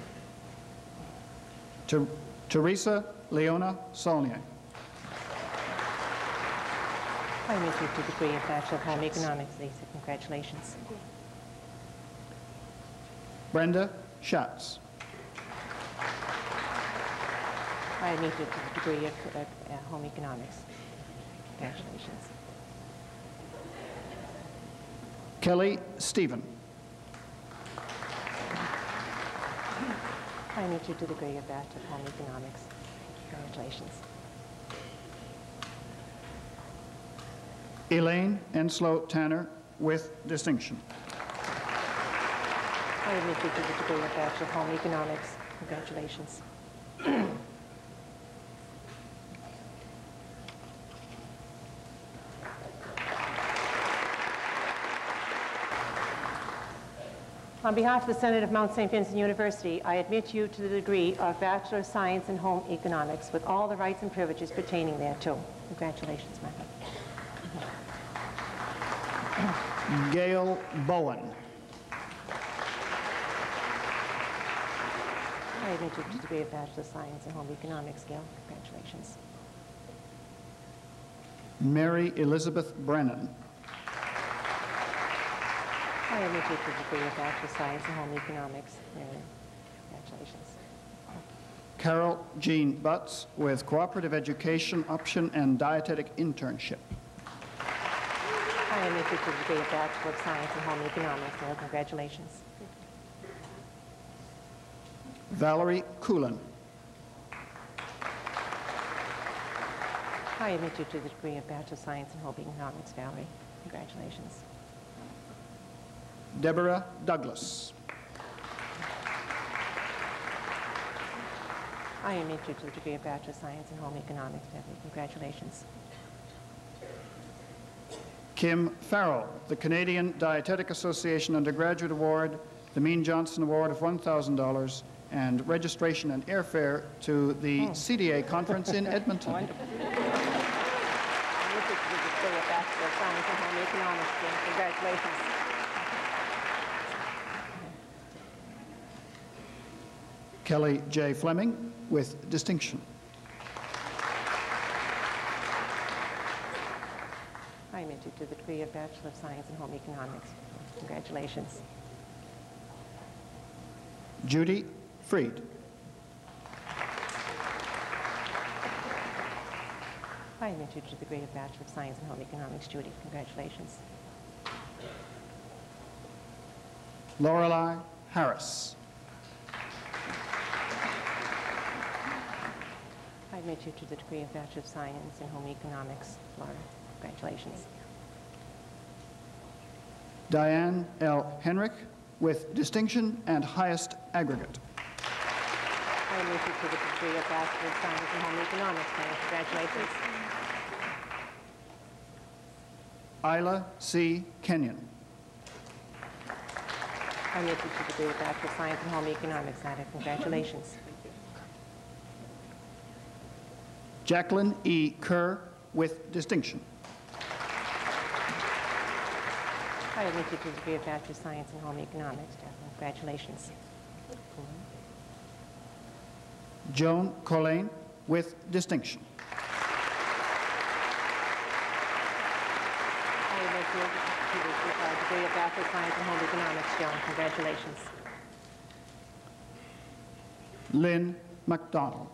Ter Teresa Leona Saulnier. I admit you to the degree of Bachelor of Home Economics. Lisa, congratulations. Brenda Schatz. I admit you to the degree of uh, uh, Home Economics. Congratulations. Kelly Stephen. I admit you to the degree of Bachelor of Home Economics. Congratulations. Elaine Enslow Tanner with distinction. I admit you to the degree of Bachelor of Home Economics. Congratulations. On behalf of the Senate of Mount Saint Vincent University, I admit you to the degree of Bachelor of Science in Home Economics with all the rights and privileges pertaining thereto. Congratulations, Margaret. Gail Bowen. I admit you to the degree of Bachelor of Science in Home Economics, Gail. Congratulations. Mary Elizabeth Brennan. I admit you to the degree of Bachelor of Science in Home Economics, Mary. Congratulations. Carol Jean Butts with Cooperative Education Option and Dietetic Internship. I admit you to the degree of Bachelor of Science in Home Economics, Mary. Congratulations. Valerie Coulin. I admit you to the degree of Bachelor of Science in Home Economics, Valerie. Congratulations. Deborah Douglas. I admit you to the degree of Bachelor of Science in Home Economics, Debbie. Congratulations. Kim Farrell, the Canadian Dietetic Association Undergraduate Award, the Mean Johnson Award of one thousand dollars, and registration and airfare to the Oh. C D A conference in Edmonton. Wonderful. I admit you to the degree of Bachelor of Science in Home Economics, Jim. Congratulations. Kelly J. Fleming with distinction. I admit you to the degree of Bachelor of Science in Home Economics. Congratulations. Judy Freed. I admit you to the degree of Bachelor of Science in Home Economics, Judy. Congratulations. Lorelei Harris. I admit you to the degree of Bachelor of Science in Home Economics, Laura. Congratulations. Diane L. Henrich with distinction and highest aggregate. I admit you to the degree of Bachelor of Science in Home Economics, Mary. Congratulations. Isla C. Kenyon. I admit you to the degree of Bachelor of Science in Home Economics, Ida. Congratulations. Jacqueline E. Kerr with distinction. I admit you to the degree of Bachelor of Science in Home Economics, Jacqueline. Congratulations. Joan Colleen with distinction. I admit you to the uh, degree of Bachelor of Science in Home Economics, Joan. Congratulations. Lynn MacDonald.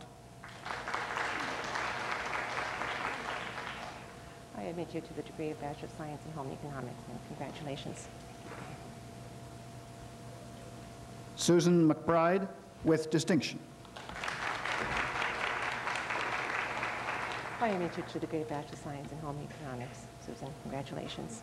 I admit you to the degree of Bachelor of Science in Home Economics, and congratulations. Susan McBride with distinction. I admit you to the degree of Bachelor of Science in Home Economics, Susan. Congratulations.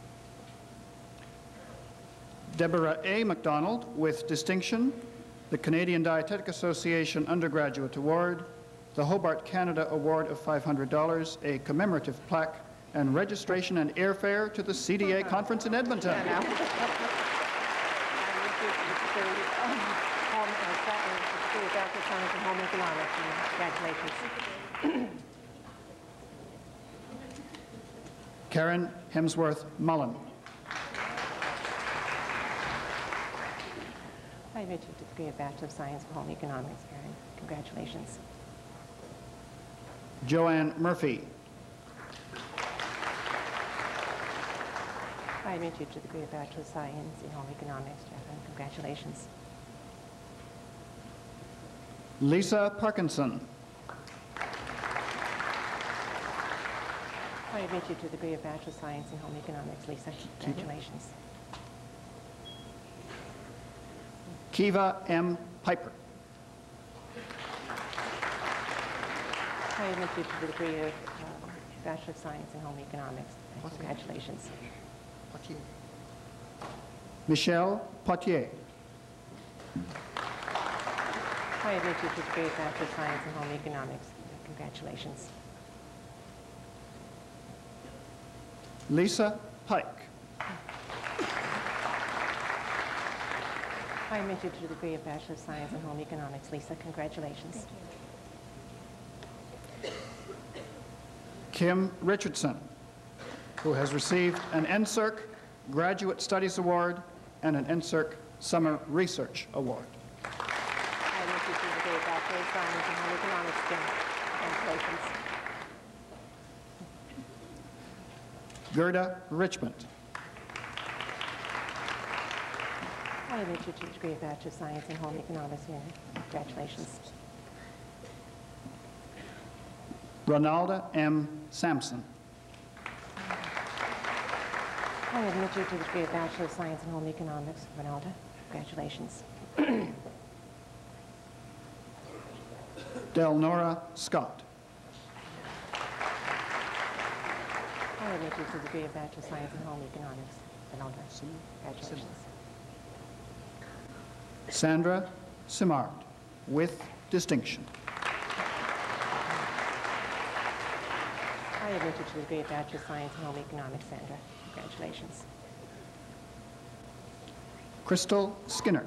Deborah A. MacDonald with distinction, the Canadian Dietetic Association Undergraduate Award, the Hobart Canada Award of five hundred dollars, a commemorative plaque, and registration and airfare to the C D A conference in Edmonton. Yeah, now. I admit you to the degree of Home, uh, degree of Bachelor of Science in Home Economics, and congratulations. Karen Hemsworth Mullen. I admit you to the degree of Bachelor of Science in Home Economics, Karen. Congratulations. Joanne Murphy. I admit you to the degree of Bachelor of Science in Home Economics, Karen. Congratulations. Lisa Parkinson. I admit you to the degree of Bachelor of Science in Home Economics, Lisa. Congratulations. Kiva M. Piper. I admit you to the degree of um, Bachelor of Science in Home Economics. Congratulations. Michelle Potier. I admit you to the degree of Bachelor of Science in Home Economics. Congratulations. Lisa Pike. I admit you to the degree of Bachelor of Science in Home Economics. Lisa, congratulations. Kim Richardson, who has received an N S E R C Graduate Studies Award, and an N S E R C Summer Research Award. I admit you to the degree of Bachelor of Science in Home Economics. Congratulations. Gerda Richmond. I admit you to the degree of Bachelor of Science in Home Economics. Congratulations. Ronalda M. Sampson. I admit you to the degree of Bachelor of Science in Home Economics. Ronalda, congratulations. Delnora Scott. I admit you to the degree of Bachelor of Science in Home Economics. Ronalda, congratulations. Sandra Simard, with distinction. I admit you to the degree of Bachelor of Science in Home Economics. Sandra, congratulations. Crystal Skinner.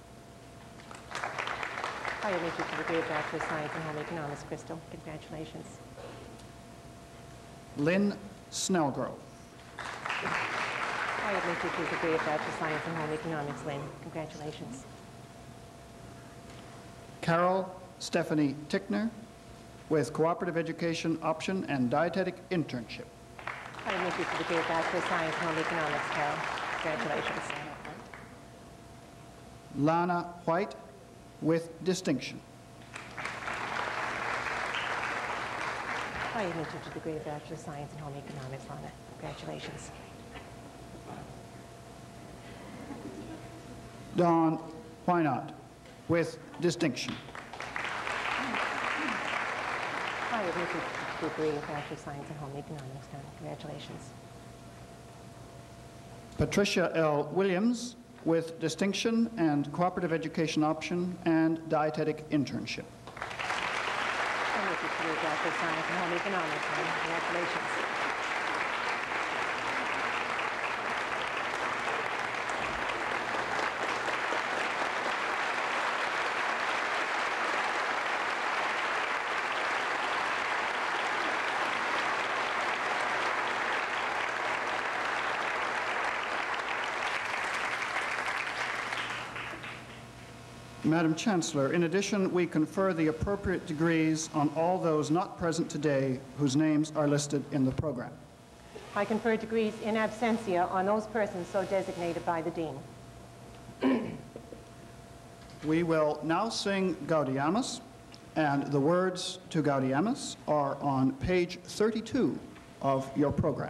I admit you to the degree of Bachelor of Science in Home Economics. Crystal, congratulations. Lynn Snellgrove. I admit you to the degree of Bachelor of Science in Home Economics. Lynn, congratulations. Carol Stephanie Tickner, with Cooperative Education Option and Dietetic Internship. I admit you to the degree of Bachelor of Science in Home Economics. Carol, congratulations. Lana White, with distinction. I admit you to the degree of Bachelor of Science in Home Economics. Lana, congratulations. Dawn Wynot, with distinction. I admit you to the degree of Bachelor of Science in Home Economics. Congratulations. Patricia L. Williams, with distinction and Cooperative Education Option and Dietetic Internship. I admit you to the degree of Bachelor of Science in Home Economics. Congratulations. Madam Chancellor, in addition, we confer the appropriate degrees on all those not present today whose names are listed in the program. I confer degrees in absentia on those persons so designated by the Dean. We will now sing Gaudeamus, and the words to Gaudeamus are on page thirty-two of your program.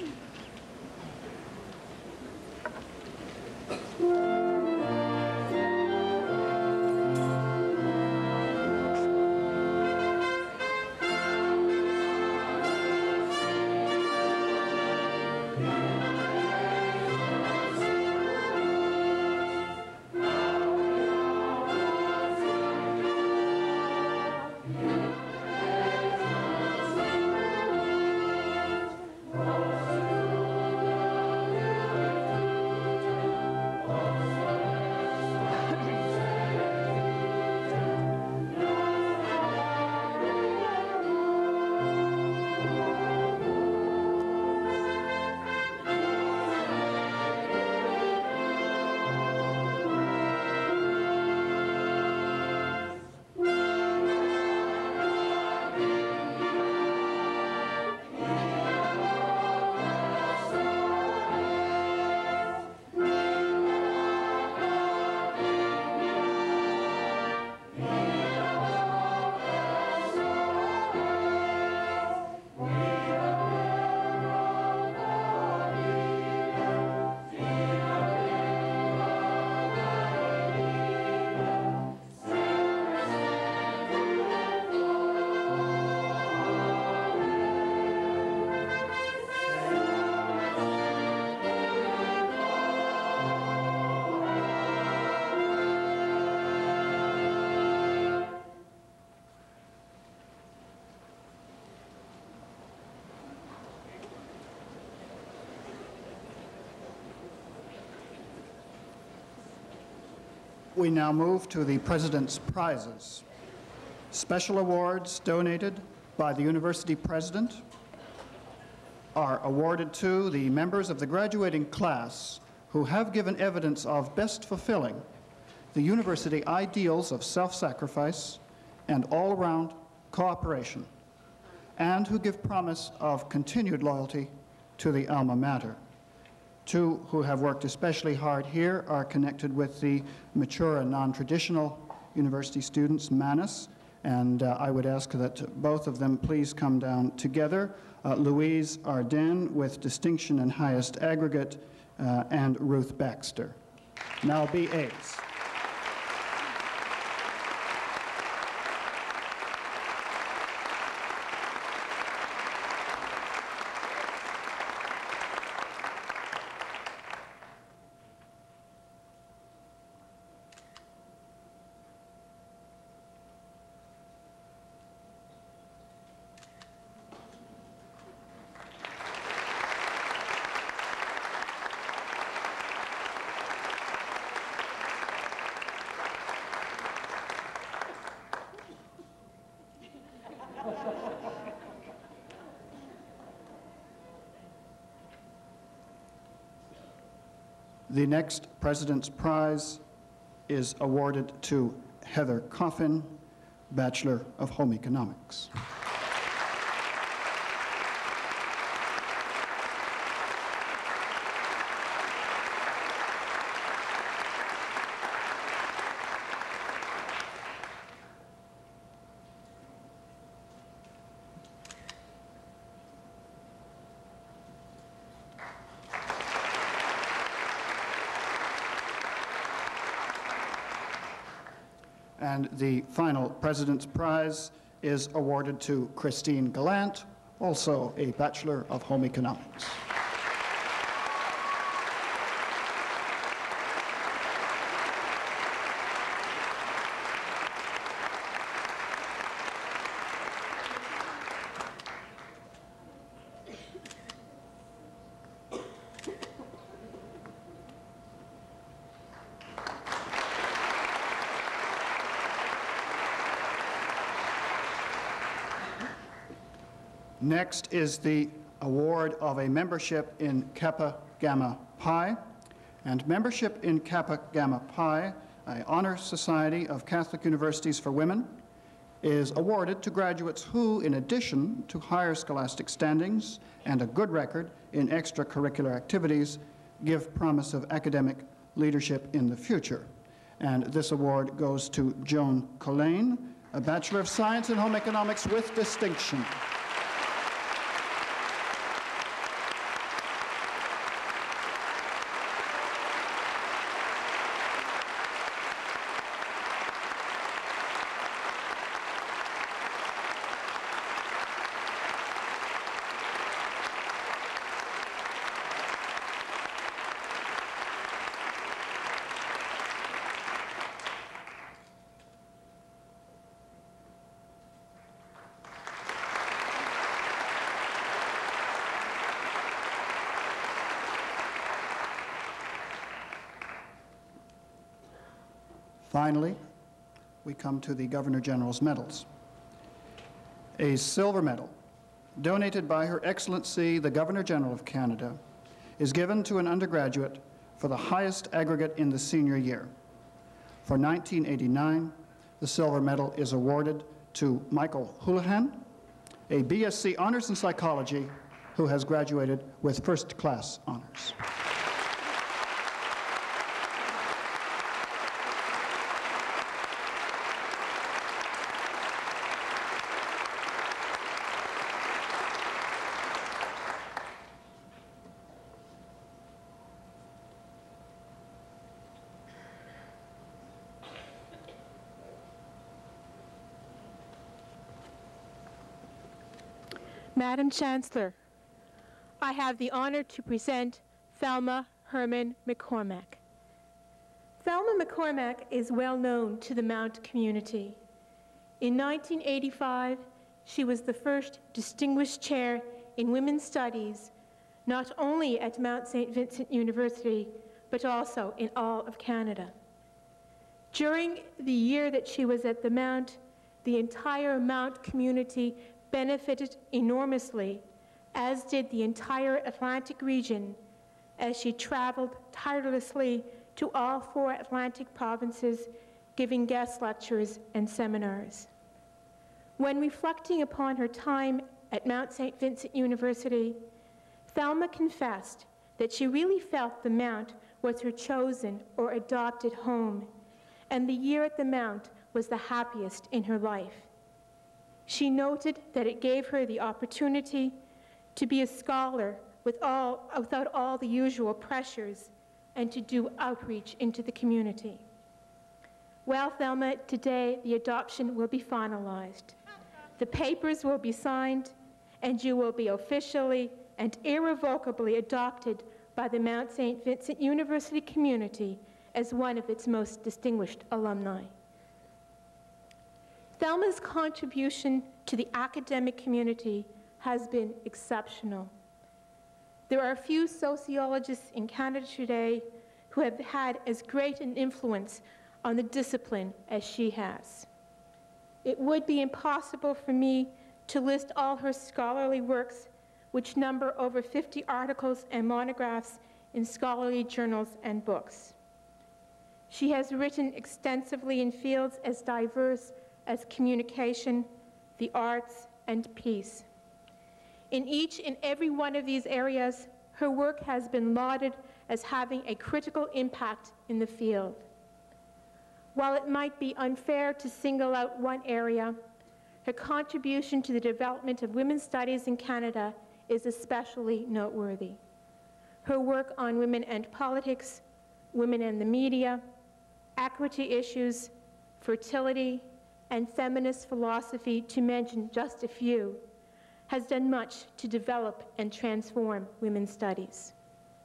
We now move to the President's Prizes. Special awards donated by the University President are awarded to the members of the graduating class who have given evidence of best fulfilling the university ideals of self-sacrifice and all-around cooperation, and who give promise of continued loyalty to the alma mater. Two who have worked especially hard here are connected with the mature and non-traditional university students, Manus, and uh, I would ask that both of them please come down together. Uh, Louise Arden with distinction and highest aggregate, uh, and Ruth Baxter. Now B As. The next President's Prize is awarded to Heather Coffin, Bachelor of Home Economics. And the final President's Prize is awarded to Christine Gallant, also a Bachelor of Home Economics. Next is the award of a membership in Kappa Gamma Pi. And membership in Kappa Gamma Pi, an honor society of Catholic universities for women, is awarded to graduates who, in addition to higher scholastic standings and a good record in extracurricular activities, give promise of academic leadership in the future. And this award goes to Joan Collane, a Bachelor of Science in Home Economics with distinction. Finally, we come to the Governor General's medals. A silver medal, donated by Her Excellency the Governor General of Canada, is given to an undergraduate for the highest aggregate in the senior year. For nineteen eighty-nine, the silver medal is awarded to Michael Houlihan, a B S c Honors in Psychology who has graduated with first-class honors. Madam Chancellor, I have the honor to present Thelma Herman McCormack. Thelma McCormack is well known to the Mount community. In nineteen eighty-five, she was the first distinguished chair in women's studies, not only at Mount Saint Vincent University, but also in all of Canada. During the year that she was at the Mount, the entire Mount community benefited enormously as did the entire Atlantic region, as she traveled tirelessly to all four Atlantic provinces, giving guest lectures and seminars. When reflecting upon her time at Mount Saint Vincent University, Thelma confessed that she really felt the Mount was her chosen or adopted home, and the year at the Mount was the happiest in her life. She noted that it gave her the opportunity to be a scholar with all, without all the usual pressures, and to do outreach into the community. Well, Thelma, today the adoption will be finalized. The papers will be signed, and you will be officially and irrevocably adopted by the Mount Saint Vincent University community as one of its most distinguished alumni. Thelma's contribution to the academic community has been exceptional. There are few sociologists in Canada today who have had as great an influence on the discipline as she has. It would be impossible for me to list all her scholarly works, which number over fifty articles and monographs in scholarly journals and books. She has written extensively in fields as diverse as communication, the arts, and peace. In each and every one of these areas, her work has been lauded as having a critical impact in the field. While it might be unfair to single out one area, her contribution to the development of women's studies in Canada is especially noteworthy. Her work on women and politics, women and the media, equity issues, fertility, and feminist philosophy, to mention just a few, has done much to develop and transform women's studies.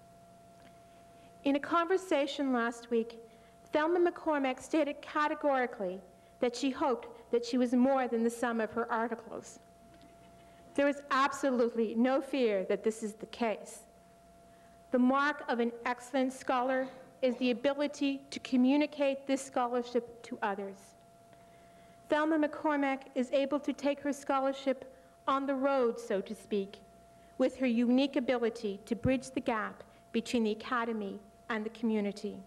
In a conversation last week, Thelma McCormack stated categorically that she hoped that she was more than the sum of her articles. There is absolutely no fear that this is the case. The mark of an excellent scholar is the ability to communicate this scholarship to others. Thelma McCormack is able to take her scholarship on the road, so to speak, with her unique ability to bridge the gap between the academy and the community.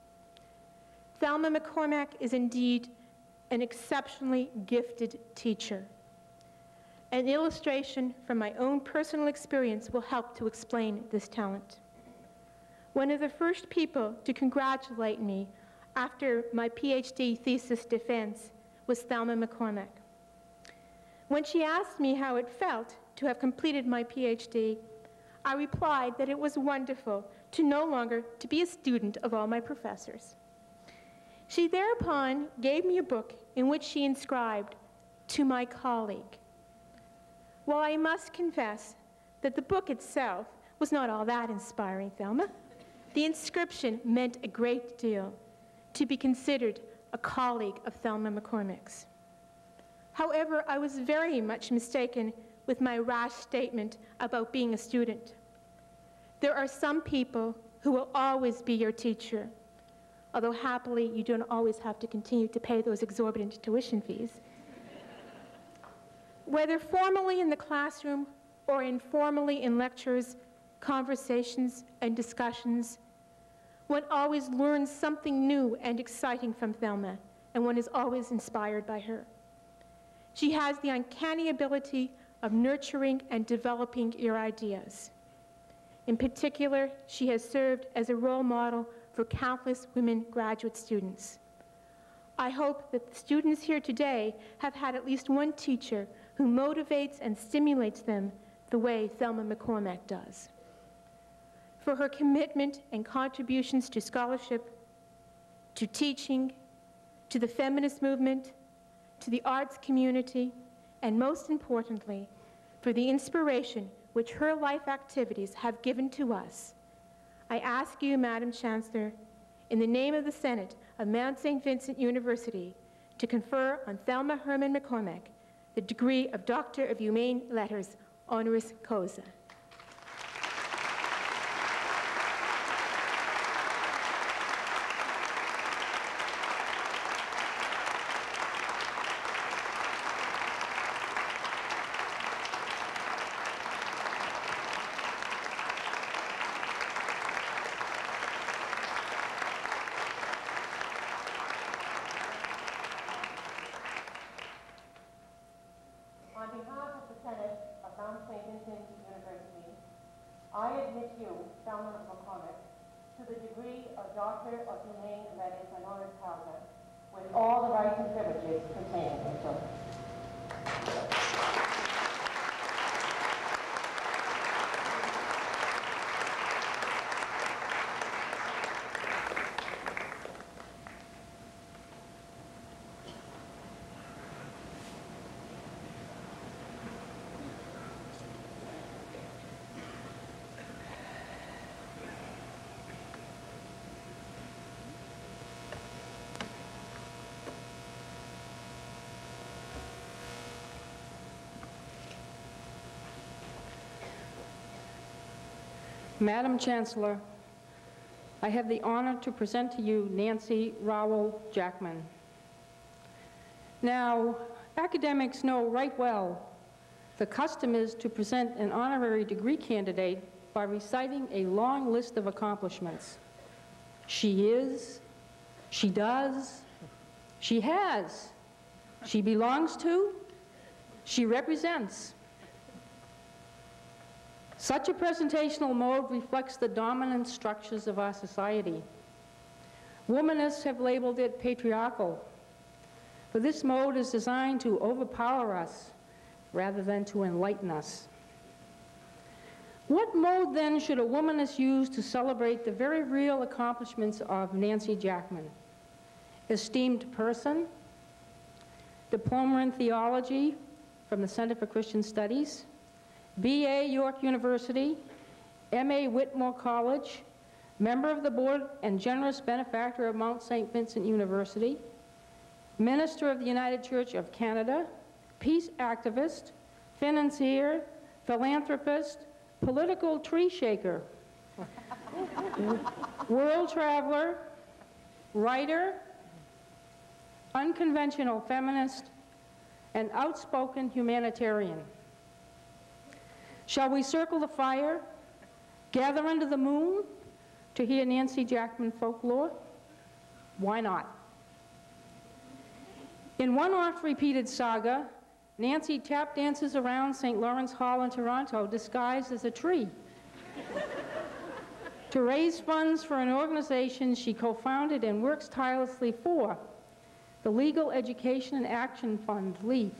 Thelma McCormack is indeed an exceptionally gifted teacher. An illustration from my own personal experience will help to explain this talent. One of the first people to congratulate me after my PhD thesis defense was Thelma McCormack. When she asked me how it felt to have completed my PhD, I replied that it was wonderful to no longer to be a student of all my professors. She thereupon gave me a book in which she inscribed, "To my colleague." Well, I must confess that the book itself was not all that inspiring, Thelma. The inscription meant a great deal, to be considered a colleague of Thelma McCormack's. However, I was very much mistaken with my rash statement about being a student. There are some people who will always be your teacher, although happily you don't always have to continue to pay those exorbitant tuition fees. Whether formally in the classroom or informally in lectures, conversations, and discussions, one always learns something new and exciting from Thelma, and one is always inspired by her. She has the uncanny ability of nurturing and developing your ideas. In particular, she has served as a role model for countless women graduate students. I hope that the students here today have had at least one teacher who motivates and stimulates them the way Thelma McCormack does. For her commitment and contributions to scholarship, to teaching, to the feminist movement, to the arts community, and most importantly, for the inspiration which her life activities have given to us, I ask you, Madam Chancellor, in the name of the Senate of Mount Saint Vincent University, to confer on Thelma Herman McCormack the degree of Doctor of Humane Letters, honoris causa. Vincent University, I admit you, Salmon of McCormick, to the degree of Doctor of Humane Letters honoris causa, with all the rights and privileges pertaining thereto. Madam Chancellor, I have the honor to present to you Nancy Rowell Jackman. Now, academics know right well the custom is to present an honorary degree candidate by reciting a long list of accomplishments. She is, she does, she has, she belongs to, she represents. Such a presentational mode reflects the dominant structures of our society. Womanists have labeled it patriarchal, but this mode is designed to overpower us rather than to enlighten us. What mode then should a womanist use to celebrate the very real accomplishments of Nancy Jackman? Esteemed person, diploma in theology from the Center for Christian Studies, B A York University, M A Whitmore College, member of the board and generous benefactor of Mount Saint Vincent University, minister of the United Church of Canada, peace activist, financier, philanthropist, political tree shaker, world traveler, writer, unconventional feminist, and outspoken humanitarian. Shall we circle the fire, gather under the moon to hear Nancy Jackman folklore? Why not? In one oft-repeated saga, Nancy tap dances around Saint Lawrence Hall in Toronto disguised as a tree to raise funds for an organization she co-founded and works tirelessly for, the Legal Education and Action Fund, LEAF.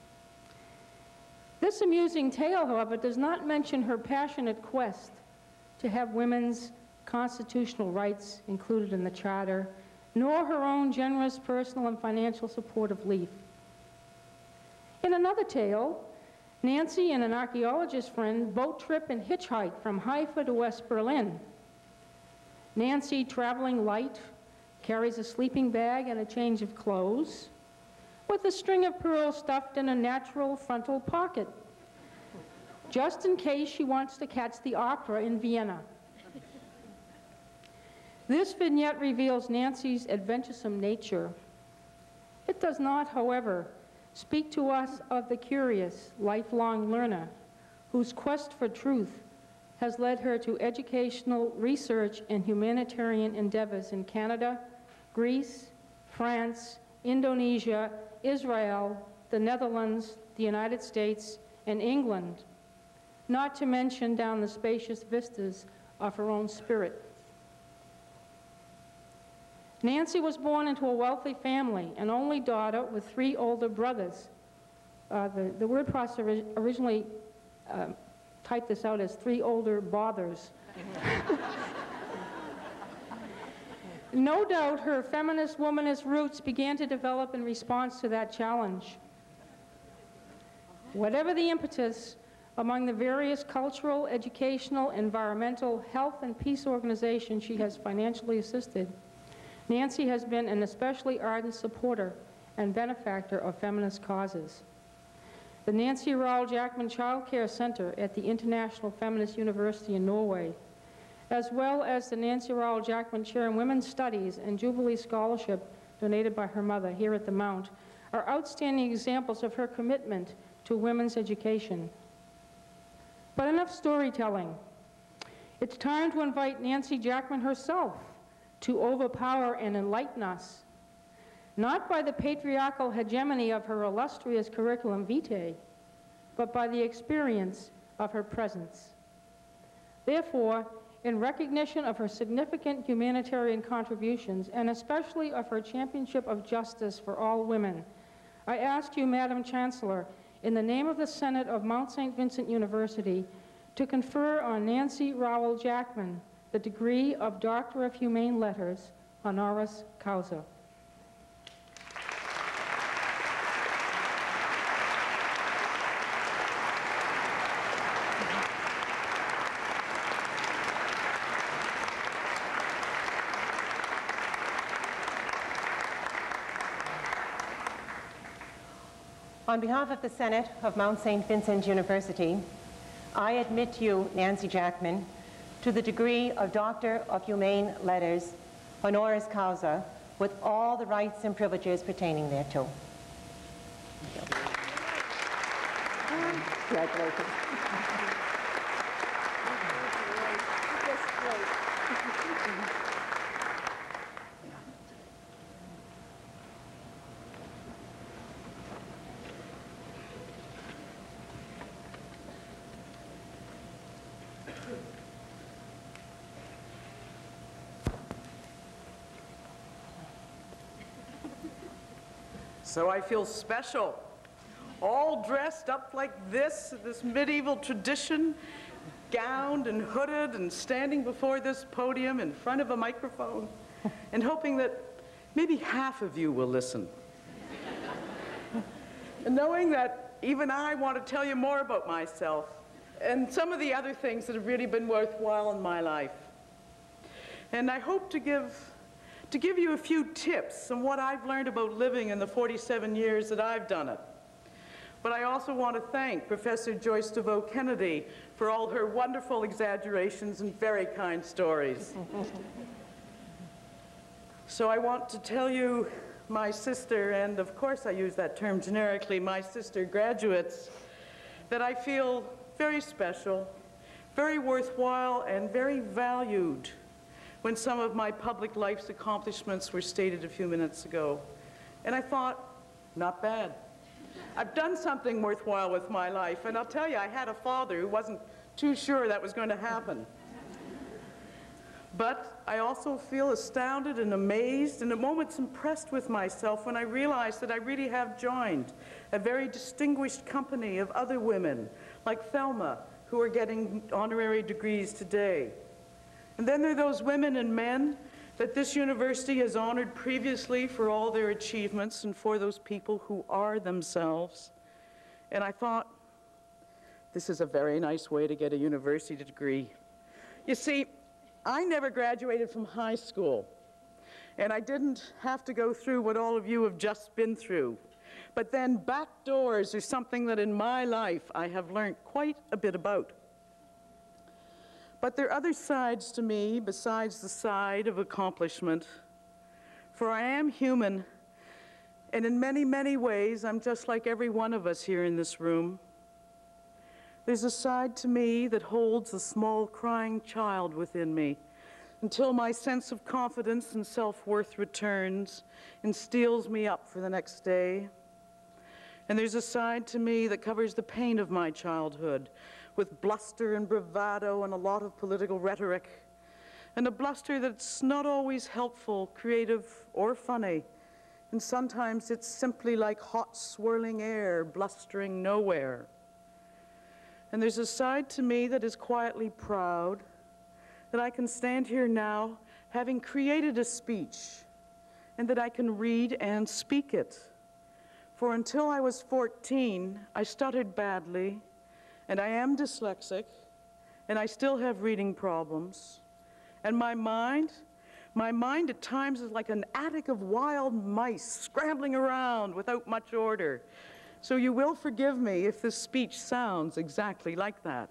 This amusing tale, however, does not mention her passionate quest to have women's constitutional rights included in the Charter, nor her own generous personal and financial support of LEAF. In another tale, Nancy and an archaeologist friend boat trip and hitchhike from Haifa to West Berlin. Nancy, traveling light, carries a sleeping bag and a change of clothes, with a string of pearls stuffed in a natural frontal pocket, just in case she wants to catch the opera in Vienna. This vignette reveals Nancy's adventuresome nature. It does not, however, speak to us of the curious, lifelong learner whose quest for truth has led her to educational, research, and humanitarian endeavors in Canada, Greece, France, Indonesia, Israel, the Netherlands, the United States, and England, not to mention down the spacious vistas of her own spirit. Nancy was born into a wealthy family, an only daughter with three older brothers. Uh, the, the word processor originally uh, typed this out as three older bothers. No doubt her feminist, womanist roots began to develop in response to that challenge. Whatever the impetus, among the various cultural, educational, environmental, health, and peace organizations she has financially assisted, Nancy has been an especially ardent supporter and benefactor of feminist causes. The Nancy Rowell Jackman Child Care Center at the International Feminist University in Norway, as well as the Nancy Rowell Jackman Chair in Women's Studies and Jubilee Scholarship donated by her mother here at the Mount, are outstanding examples of her commitment to women's education. But enough storytelling. It's time to invite Nancy Jackman herself to overpower and enlighten us, not by the patriarchal hegemony of her illustrious curriculum vitae, but by the experience of her presence. Therefore, in recognition of her significant humanitarian contributions, and especially of her championship of justice for all women, I ask you, Madam Chancellor, in the name of the Senate of Mount Saint Vincent University, to confer on Nancy Rowell Jackman the degree of Doctor of Humane Letters, honoris causa. On behalf of the Senate of Mount Saint Vincent University, I admit you, Nancy Jackman, to the degree of Doctor of Humane Letters, honoris causa, with all the rights and privileges pertaining thereto. Congratulations. So I feel special, all dressed up like this, this medieval tradition, gowned and hooded and standing before this podium in front of a microphone and hoping that maybe half of you will listen. And knowing that even I want to tell you more about myself and some of the other things that have really been worthwhile in my life. And I hope to give to give you a few tips on what I've learned about living in the forty-seven years that I've done it. But I also want to thank Professor Joyce DeVoe Kennedy for all her wonderful exaggerations and very kind stories. So I want to tell you, my sister, and of course I use that term generically, my sister graduates, that I feel very special, very worthwhile, and very valued when some of my public life's accomplishments were stated a few minutes ago. And I thought, not bad. I've done something worthwhile with my life, and I'll tell you, I had a father who wasn't too sure that was going to happen. But I also feel astounded and amazed, and at moments impressed with myself when I realized that I really have joined a very distinguished company of other women, like Thelma, who are getting honorary degrees today. And then there are those women and men that this university has honored previously for all their achievements and for those people who are themselves. And I thought, this is a very nice way to get a university degree. You see, I never graduated from high school, and I didn't have to go through what all of you have just been through. But then back doors are something that in my life I have learned quite a bit about. But there are other sides to me besides the side of accomplishment. For I am human, and in many, many ways, I'm just like every one of us here in this room. There's a side to me that holds a small crying child within me until my sense of confidence and self-worth returns and steels me up for the next day. And there's a side to me that covers the pain of my childhood, with bluster and bravado and a lot of political rhetoric, and a bluster that's not always helpful, creative, or funny. And sometimes it's simply like hot, swirling air, blustering nowhere. And there's a side to me that is quietly proud, that I can stand here now, having created a speech, and that I can read and speak it. For until I was fourteen, I stuttered badly, and I am dyslexic, and I still have reading problems. And my mind, my mind at times is like an attic of wild mice scrambling around without much order. So you will forgive me if this speech sounds exactly like that.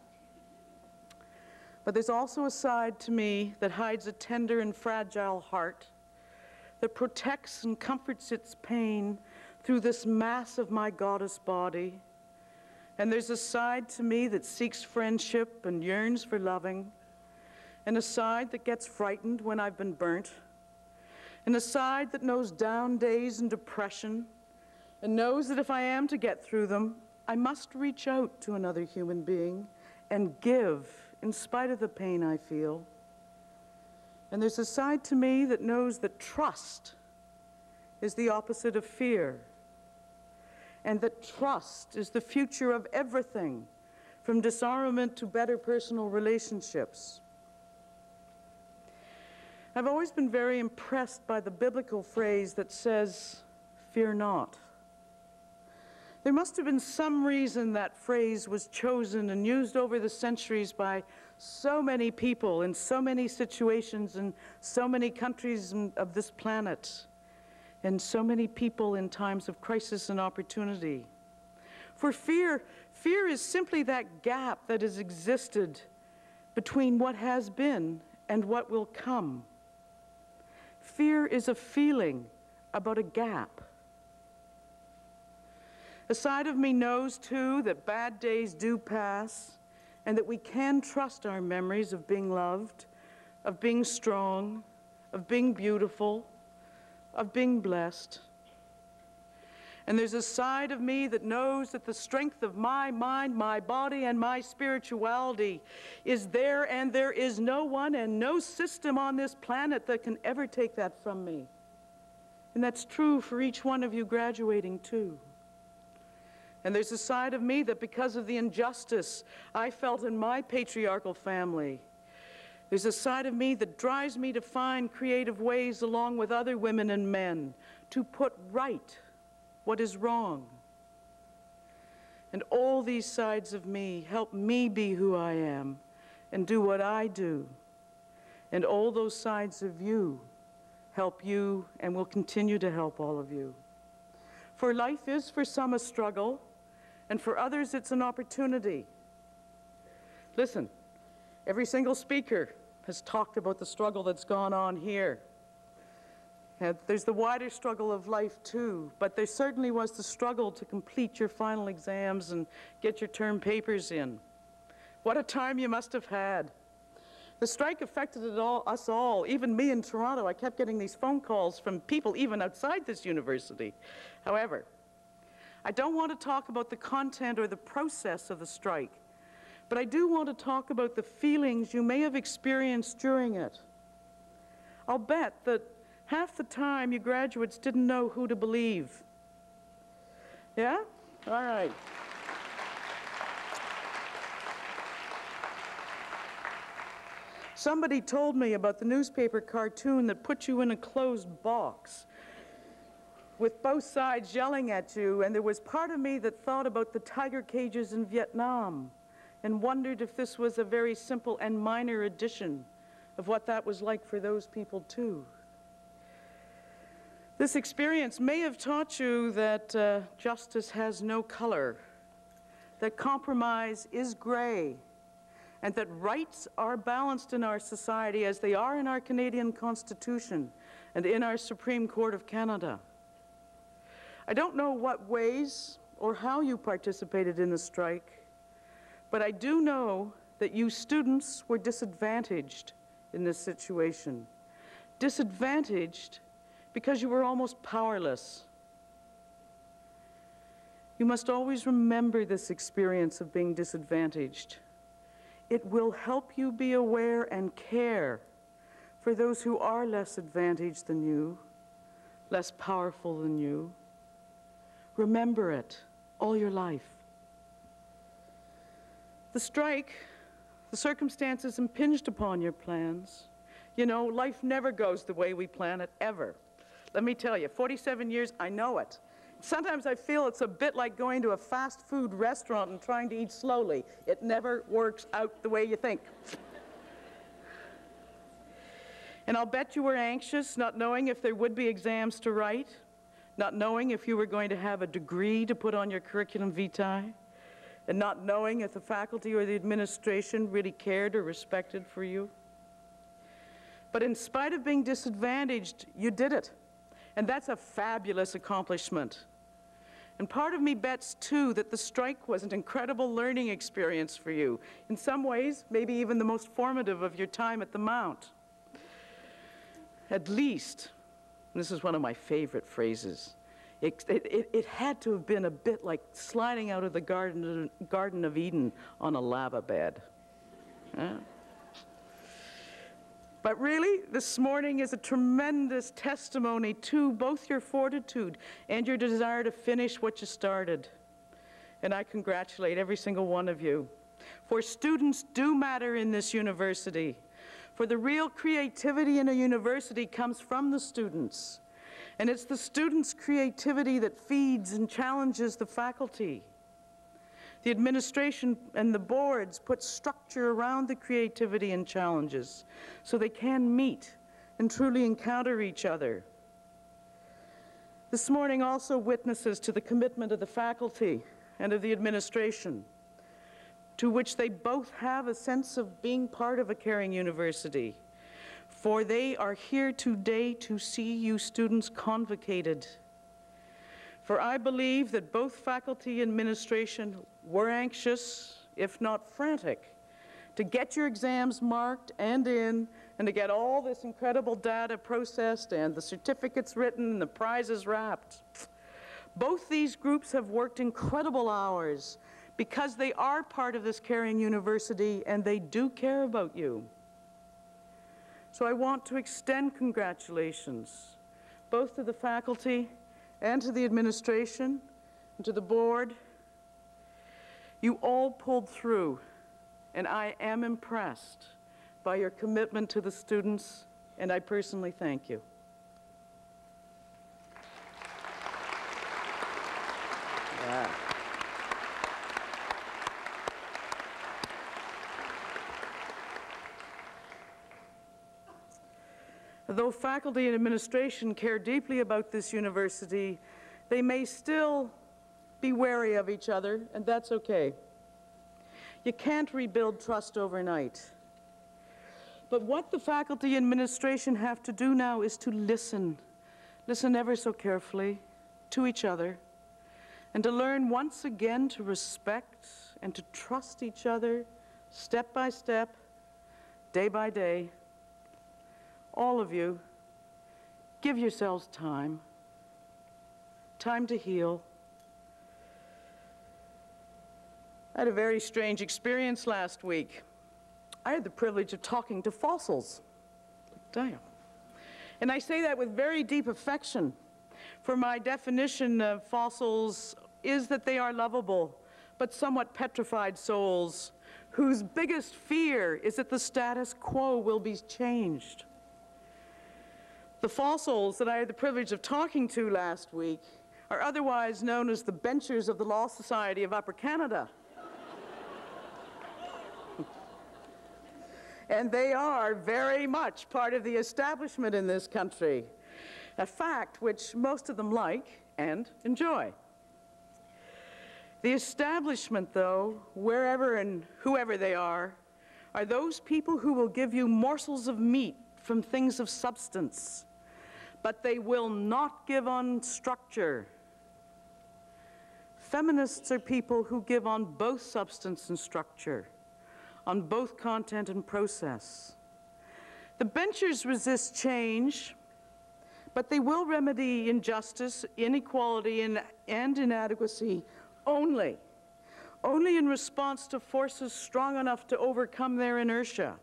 But there's also a side to me that hides a tender and fragile heart, that protects and comforts its pain through this mass of my goddess body. And there's a side to me that seeks friendship and yearns for loving, and a side that gets frightened when I've been burnt, and a side that knows down days and depression, and knows that if I am to get through them, I must reach out to another human being and give in spite of the pain I feel. And there's a side to me that knows that trust is the opposite of fear, and that trust is the future of everything, from disarmament to better personal relationships. I've always been very impressed by the biblical phrase that says, "Fear not." There must have been some reason that phrase was chosen and used over the centuries by so many people in so many situations in so many countries of this planet, and so many people in times of crisis and opportunity. For fear, fear is simply that gap that has existed between what has been and what will come. Fear is a feeling about a gap. A side of me knows, too, that bad days do pass, and that we can trust our memories of being loved, of being strong, of being beautiful, of being blessed. And there's a side of me that knows that the strength of my mind, my body, and my spirituality is there, and there is no one and no system on this planet that can ever take that from me. And that's true for each one of you graduating, too. And there's a side of me that because of the injustice I felt in my patriarchal family, there's a side of me that drives me to find creative ways, along with other women and men, to put right what is wrong. And all these sides of me help me be who I am and do what I do. And all those sides of you help you and will continue to help all of you. For life is for some a struggle, and for others it's an opportunity. Listen, every single speaker has talked about the struggle that's gone on here. And there's the wider struggle of life too, but there certainly was the struggle to complete your final exams and get your term papers in. What a time you must have had. The strike affected it all, us all, even me in Toronto. I kept getting these phone calls from people even outside this university. However, I don't want to talk about the content or the process of the strike, but I do want to talk about the feelings you may have experienced during it. I'll bet that half the time you graduates didn't know who to believe. Yeah? All right. Somebody told me about the newspaper cartoon that put you in a closed box with both sides yelling at you, and there was part of me that thought about the tiger cages in Vietnam and wondered if this was a very simple and minor addition of what that was like for those people too. This experience may have taught you that uh, justice has no color, that compromise is gray, and that rights are balanced in our society as they are in our Canadian Constitution and in our Supreme Court of Canada. I don't know what ways or how you participated in the strike, but I do know that you students were disadvantaged in this situation. Disadvantaged because you were almost powerless. You must always remember this experience of being disadvantaged. It will help you be aware and care for those who are less advantaged than you, less powerful than you. Remember it all your life. The strike, the circumstances impinged upon your plans. You know, life never goes the way we plan it, ever. Let me tell you, forty-seven years, I know it. Sometimes I feel it's a bit like going to a fast food restaurant and trying to eat slowly. It never works out the way you think. And I'll bet you were anxious, not knowing if there would be exams to write, not knowing if you were going to have a degree to put on your curriculum vitae, and not knowing if the faculty or the administration really cared or respected for you. But in spite of being disadvantaged, you did it. And that's a fabulous accomplishment. And part of me bets, too, that the strike was an incredible learning experience for you. In some ways, maybe even the most formative of your time at the Mount. At least, and this is one of my favorite phrases, It, it, it had to have been a bit like sliding out of the Garden, Garden of Eden on a lava bed. Yeah. But really, this morning is a tremendous testimony to both your fortitude and your desire to finish what you started. And I congratulate every single one of you. For students do matter in this university. For the real creativity in a university comes from the students. And it's the students' creativity that feeds and challenges the faculty. The administration and the boards put structure around the creativity and challenges so they can meet and truly encounter each other. This morning also witnesses to the commitment of the faculty and of the administration, to which they both have a sense of being part of a caring university. For they are here today to see you students convocated. For I believe that both faculty and administration were anxious, if not frantic, to get your exams marked and in, and to get all this incredible data processed and the certificates written and the prizes wrapped. Both these groups have worked incredible hours because they are part of this caring university and they do care about you. So I want to extend congratulations both to the faculty and to the administration and to the board. You all pulled through, and I am impressed by your commitment to the students, and I personally thank you. Yeah. Though faculty and administration care deeply about this university, they may still be wary of each other, and that's okay. You can't rebuild trust overnight. But what the faculty and administration have to do now is to listen, listen ever so carefully to each other, and to learn once again to respect and to trust each other step by step, day by day. All of you, give yourselves time, time to heal. I had a very strange experience last week. I had the privilege of talking to fossils. Damn. And I say that with very deep affection, for my definition of fossils is that they are lovable, but somewhat petrified souls whose biggest fear is that the status quo will be changed. The fossils that I had the privilege of talking to last week are otherwise known as the benchers of the Law Society of Upper Canada. And they are very much part of the establishment in this country, a fact which most of them like and enjoy. The establishment, though, wherever and whoever they are, are those people who will give you morsels of meat from things of substance, but they will not give on structure. Feminists are people who give on both substance and structure, on both content and process. The benchers resist change, but they will remedy injustice, inequality, and, and inadequacy only, only in response to forces strong enough to overcome their inertia.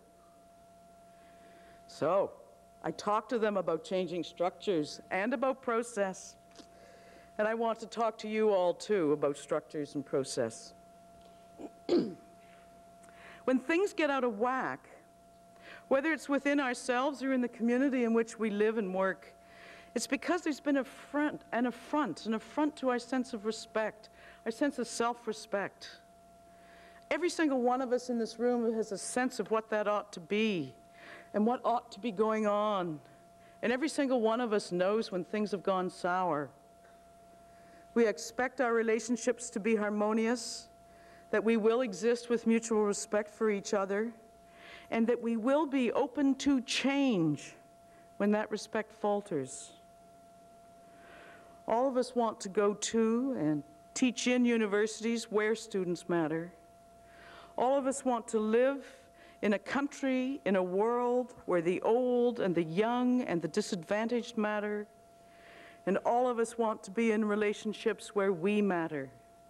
So, I talked to them about changing structures and about process, and I want to talk to you all too about structures and process. When things get out of whack, whether it's within ourselves or in the community in which we live and work, it's because there's been a front, an affront, an affront to our sense of respect, our sense of self-respect. Every single one of us in this room has a sense of what that ought to be and what ought to be going on. And every single one of us knows when things have gone sour. We expect our relationships to be harmonious, that we will exist with mutual respect for each other, and that we will be open to change when that respect falters. All of us want to go to and teach in universities where students matter. All of us want to live in a country, in a world where the old and the young and the disadvantaged matter, And all of us want to be in relationships where we matter.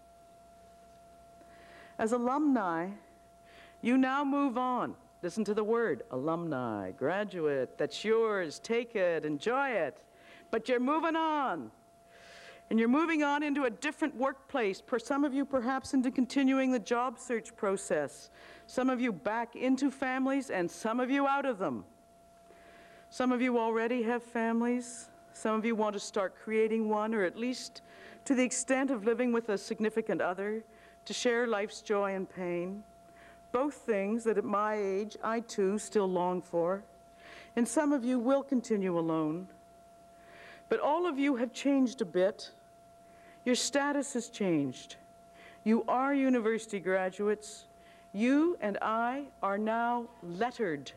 As alumni, you now move on. Listen to the word, alumni, graduate, that's yours, take it, enjoy it. But you're moving on. And you're moving on into a different workplace, for some of you perhaps into continuing the job search process, some of you back into families, and some of you out of them. Some of you already have families. Some of you want to start creating one, or at least to the extent of living with a significant other, to share life's joy and pain. Both things that at my age, I too still long for. And some of you will continue alone. But all of you have changed a bit. Your status has changed. You are university graduates. You and I are now lettered.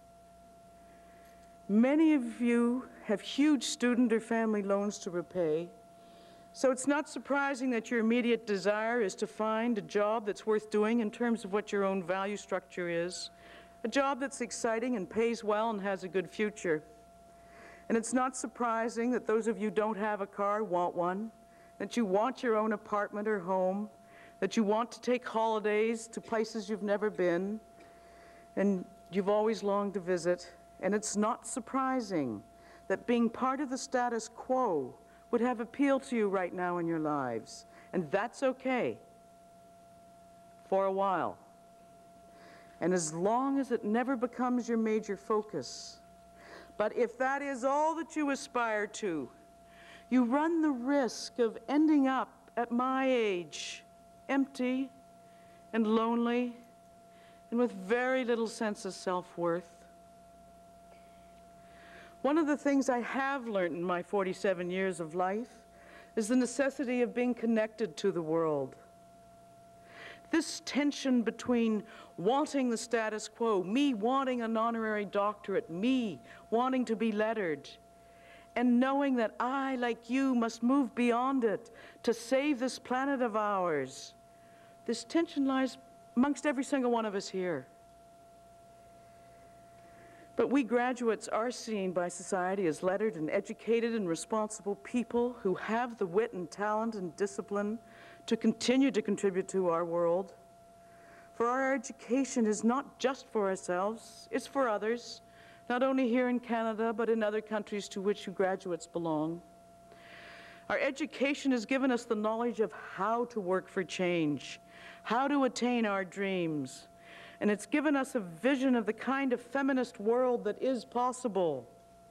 Many of you have huge student or family loans to repay. So it's not surprising that your immediate desire is to find a job that's worth doing in terms of what your own value structure is, a job that's exciting and pays well and has a good future. And it's not surprising that those of you who don't have a car want one, that you want your own apartment or home, that you want to take holidays to places you've never been and you've always longed to visit. And it's not surprising that being part of the status quo would have appeal to you right now in your lives. And that's okay for a while. And as long as it never becomes your major focus. But if that is all that you aspire to, you run the risk of ending up at my age, empty and lonely and with very little sense of self-worth. One of the things I have learned in my forty-seven years of life is the necessity of being connected to the world. This tension between wanting the status quo, me wanting an honorary doctorate, me wanting to be lettered, and knowing that I, like you, must move beyond it to save this planet of ours. This tension lies amongst every single one of us here. But we graduates are seen by society as lettered and educated and responsible people who have the wit and talent and discipline to continue to contribute to our world. For our education is not just for ourselves, it's for others, not only here in Canada, but in other countries to which you graduates belong. Our education has given us the knowledge of how to work for change, how to attain our dreams, and it's given us a vision of the kind of feminist world that is possible.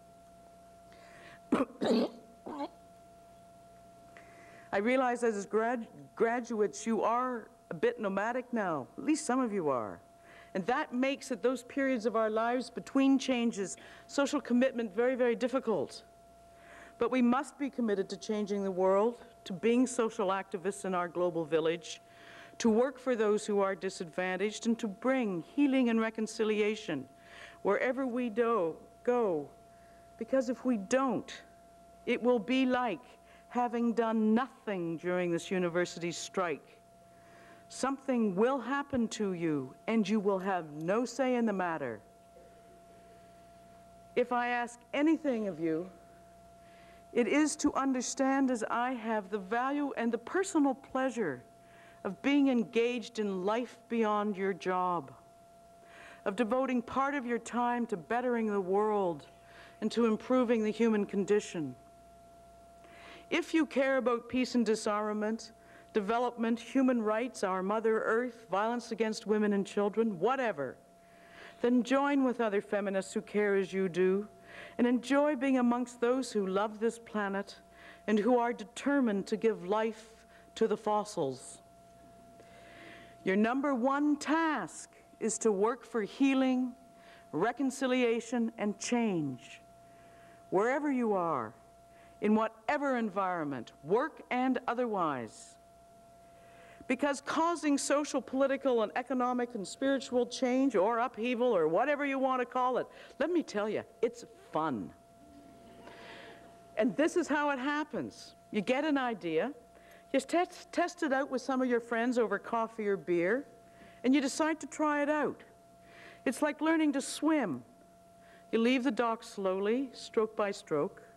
I realize that as grad graduates, you are a bit nomadic now. At least some of you are. And that makes at those periods of our lives between changes, social commitment very, very difficult. But we must be committed to changing the world, to being social activists in our global village, to work for those who are disadvantaged, and to bring healing and reconciliation wherever we do go. Because if we don't, it will be like having done nothing during this university strike. Something will happen to you, and you will have no say in the matter. If I ask anything of you, it is to understand, as I have, the value and the personal pleasure of being engaged in life beyond your job, of devoting part of your time to bettering the world and to improving the human condition. If you care about peace and disarmament, development, human rights, our Mother Earth, violence against women and children, whatever, then join with other feminists who care as you do and enjoy being amongst those who love this planet and who are determined to give life to the fossils. Your number one task is to work for healing, reconciliation, and change, wherever you are, in whatever environment, work and otherwise. Because causing social, political, and economic and spiritual change or upheaval or whatever you want to call it, let me tell you, it's fun. And this is how it happens. You get an idea, you test, test it out with some of your friends over coffee or beer, and you decide to try it out. It's like learning to swim. You leave the dock slowly, stroke by stroke,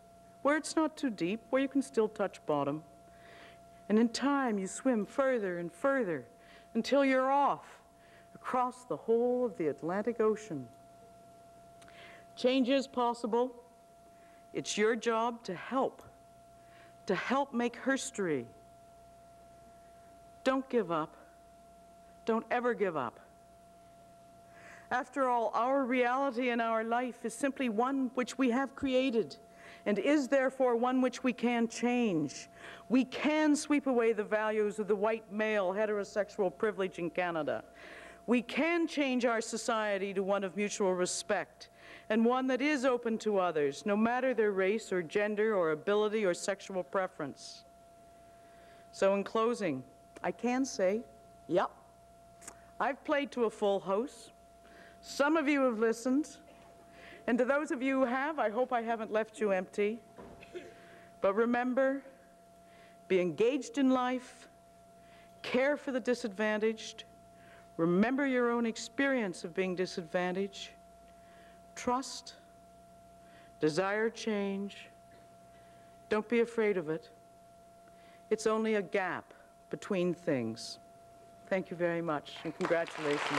where it's not too deep, where you can still touch bottom. And in time, you swim further and further until you're off across the whole of the Atlantic Ocean. Change is possible. It's your job to help, to help make history. Don't give up. Don't ever give up. After all, our reality and our life is simply one which we have created, and is therefore one which we can change. We can sweep away the values of the white male heterosexual privilege in Canada. We can change our society to one of mutual respect, and one that is open to others, no matter their race or gender or ability or sexual preference. So in closing, I can say, yep, I've played to a full house. Some of you have listened, and to those of you who have, I hope I haven't left you empty. But remember, be engaged in life, care for the disadvantaged, remember your own experience of being disadvantaged, trust, desire change, don't be afraid of it. It's only a gap between things. Thank you very much, and congratulations.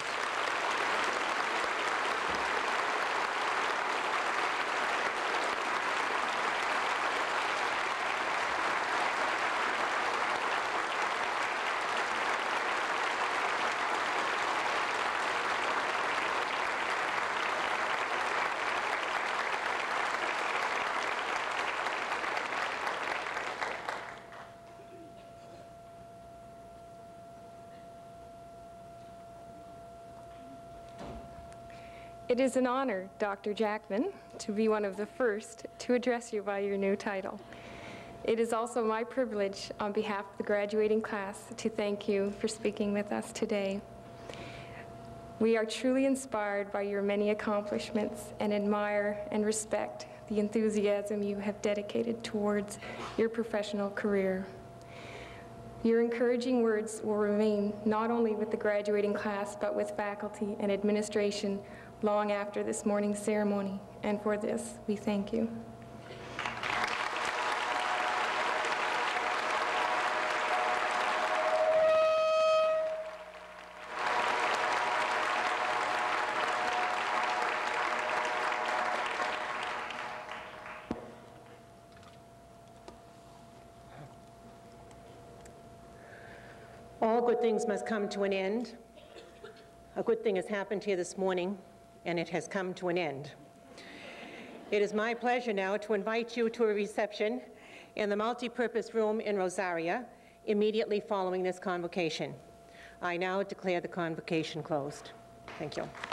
It is an honor, Doctor Jackman, to be one of the first to address you by your new title. It is also my privilege, on behalf of the graduating class, to thank you for speaking with us today. We are truly inspired by your many accomplishments and admire and respect the enthusiasm you have dedicated towards your professional career. Your encouraging words will remain not only with the graduating class, but with faculty and administration long after this morning's ceremony, and for this, we thank you. All good things must come to an end. A good thing has happened here this morning, and it has come to an end. It is my pleasure now to invite you to a reception in the multi-purpose room in Rosaria immediately following this convocation. I now declare the convocation closed. Thank you.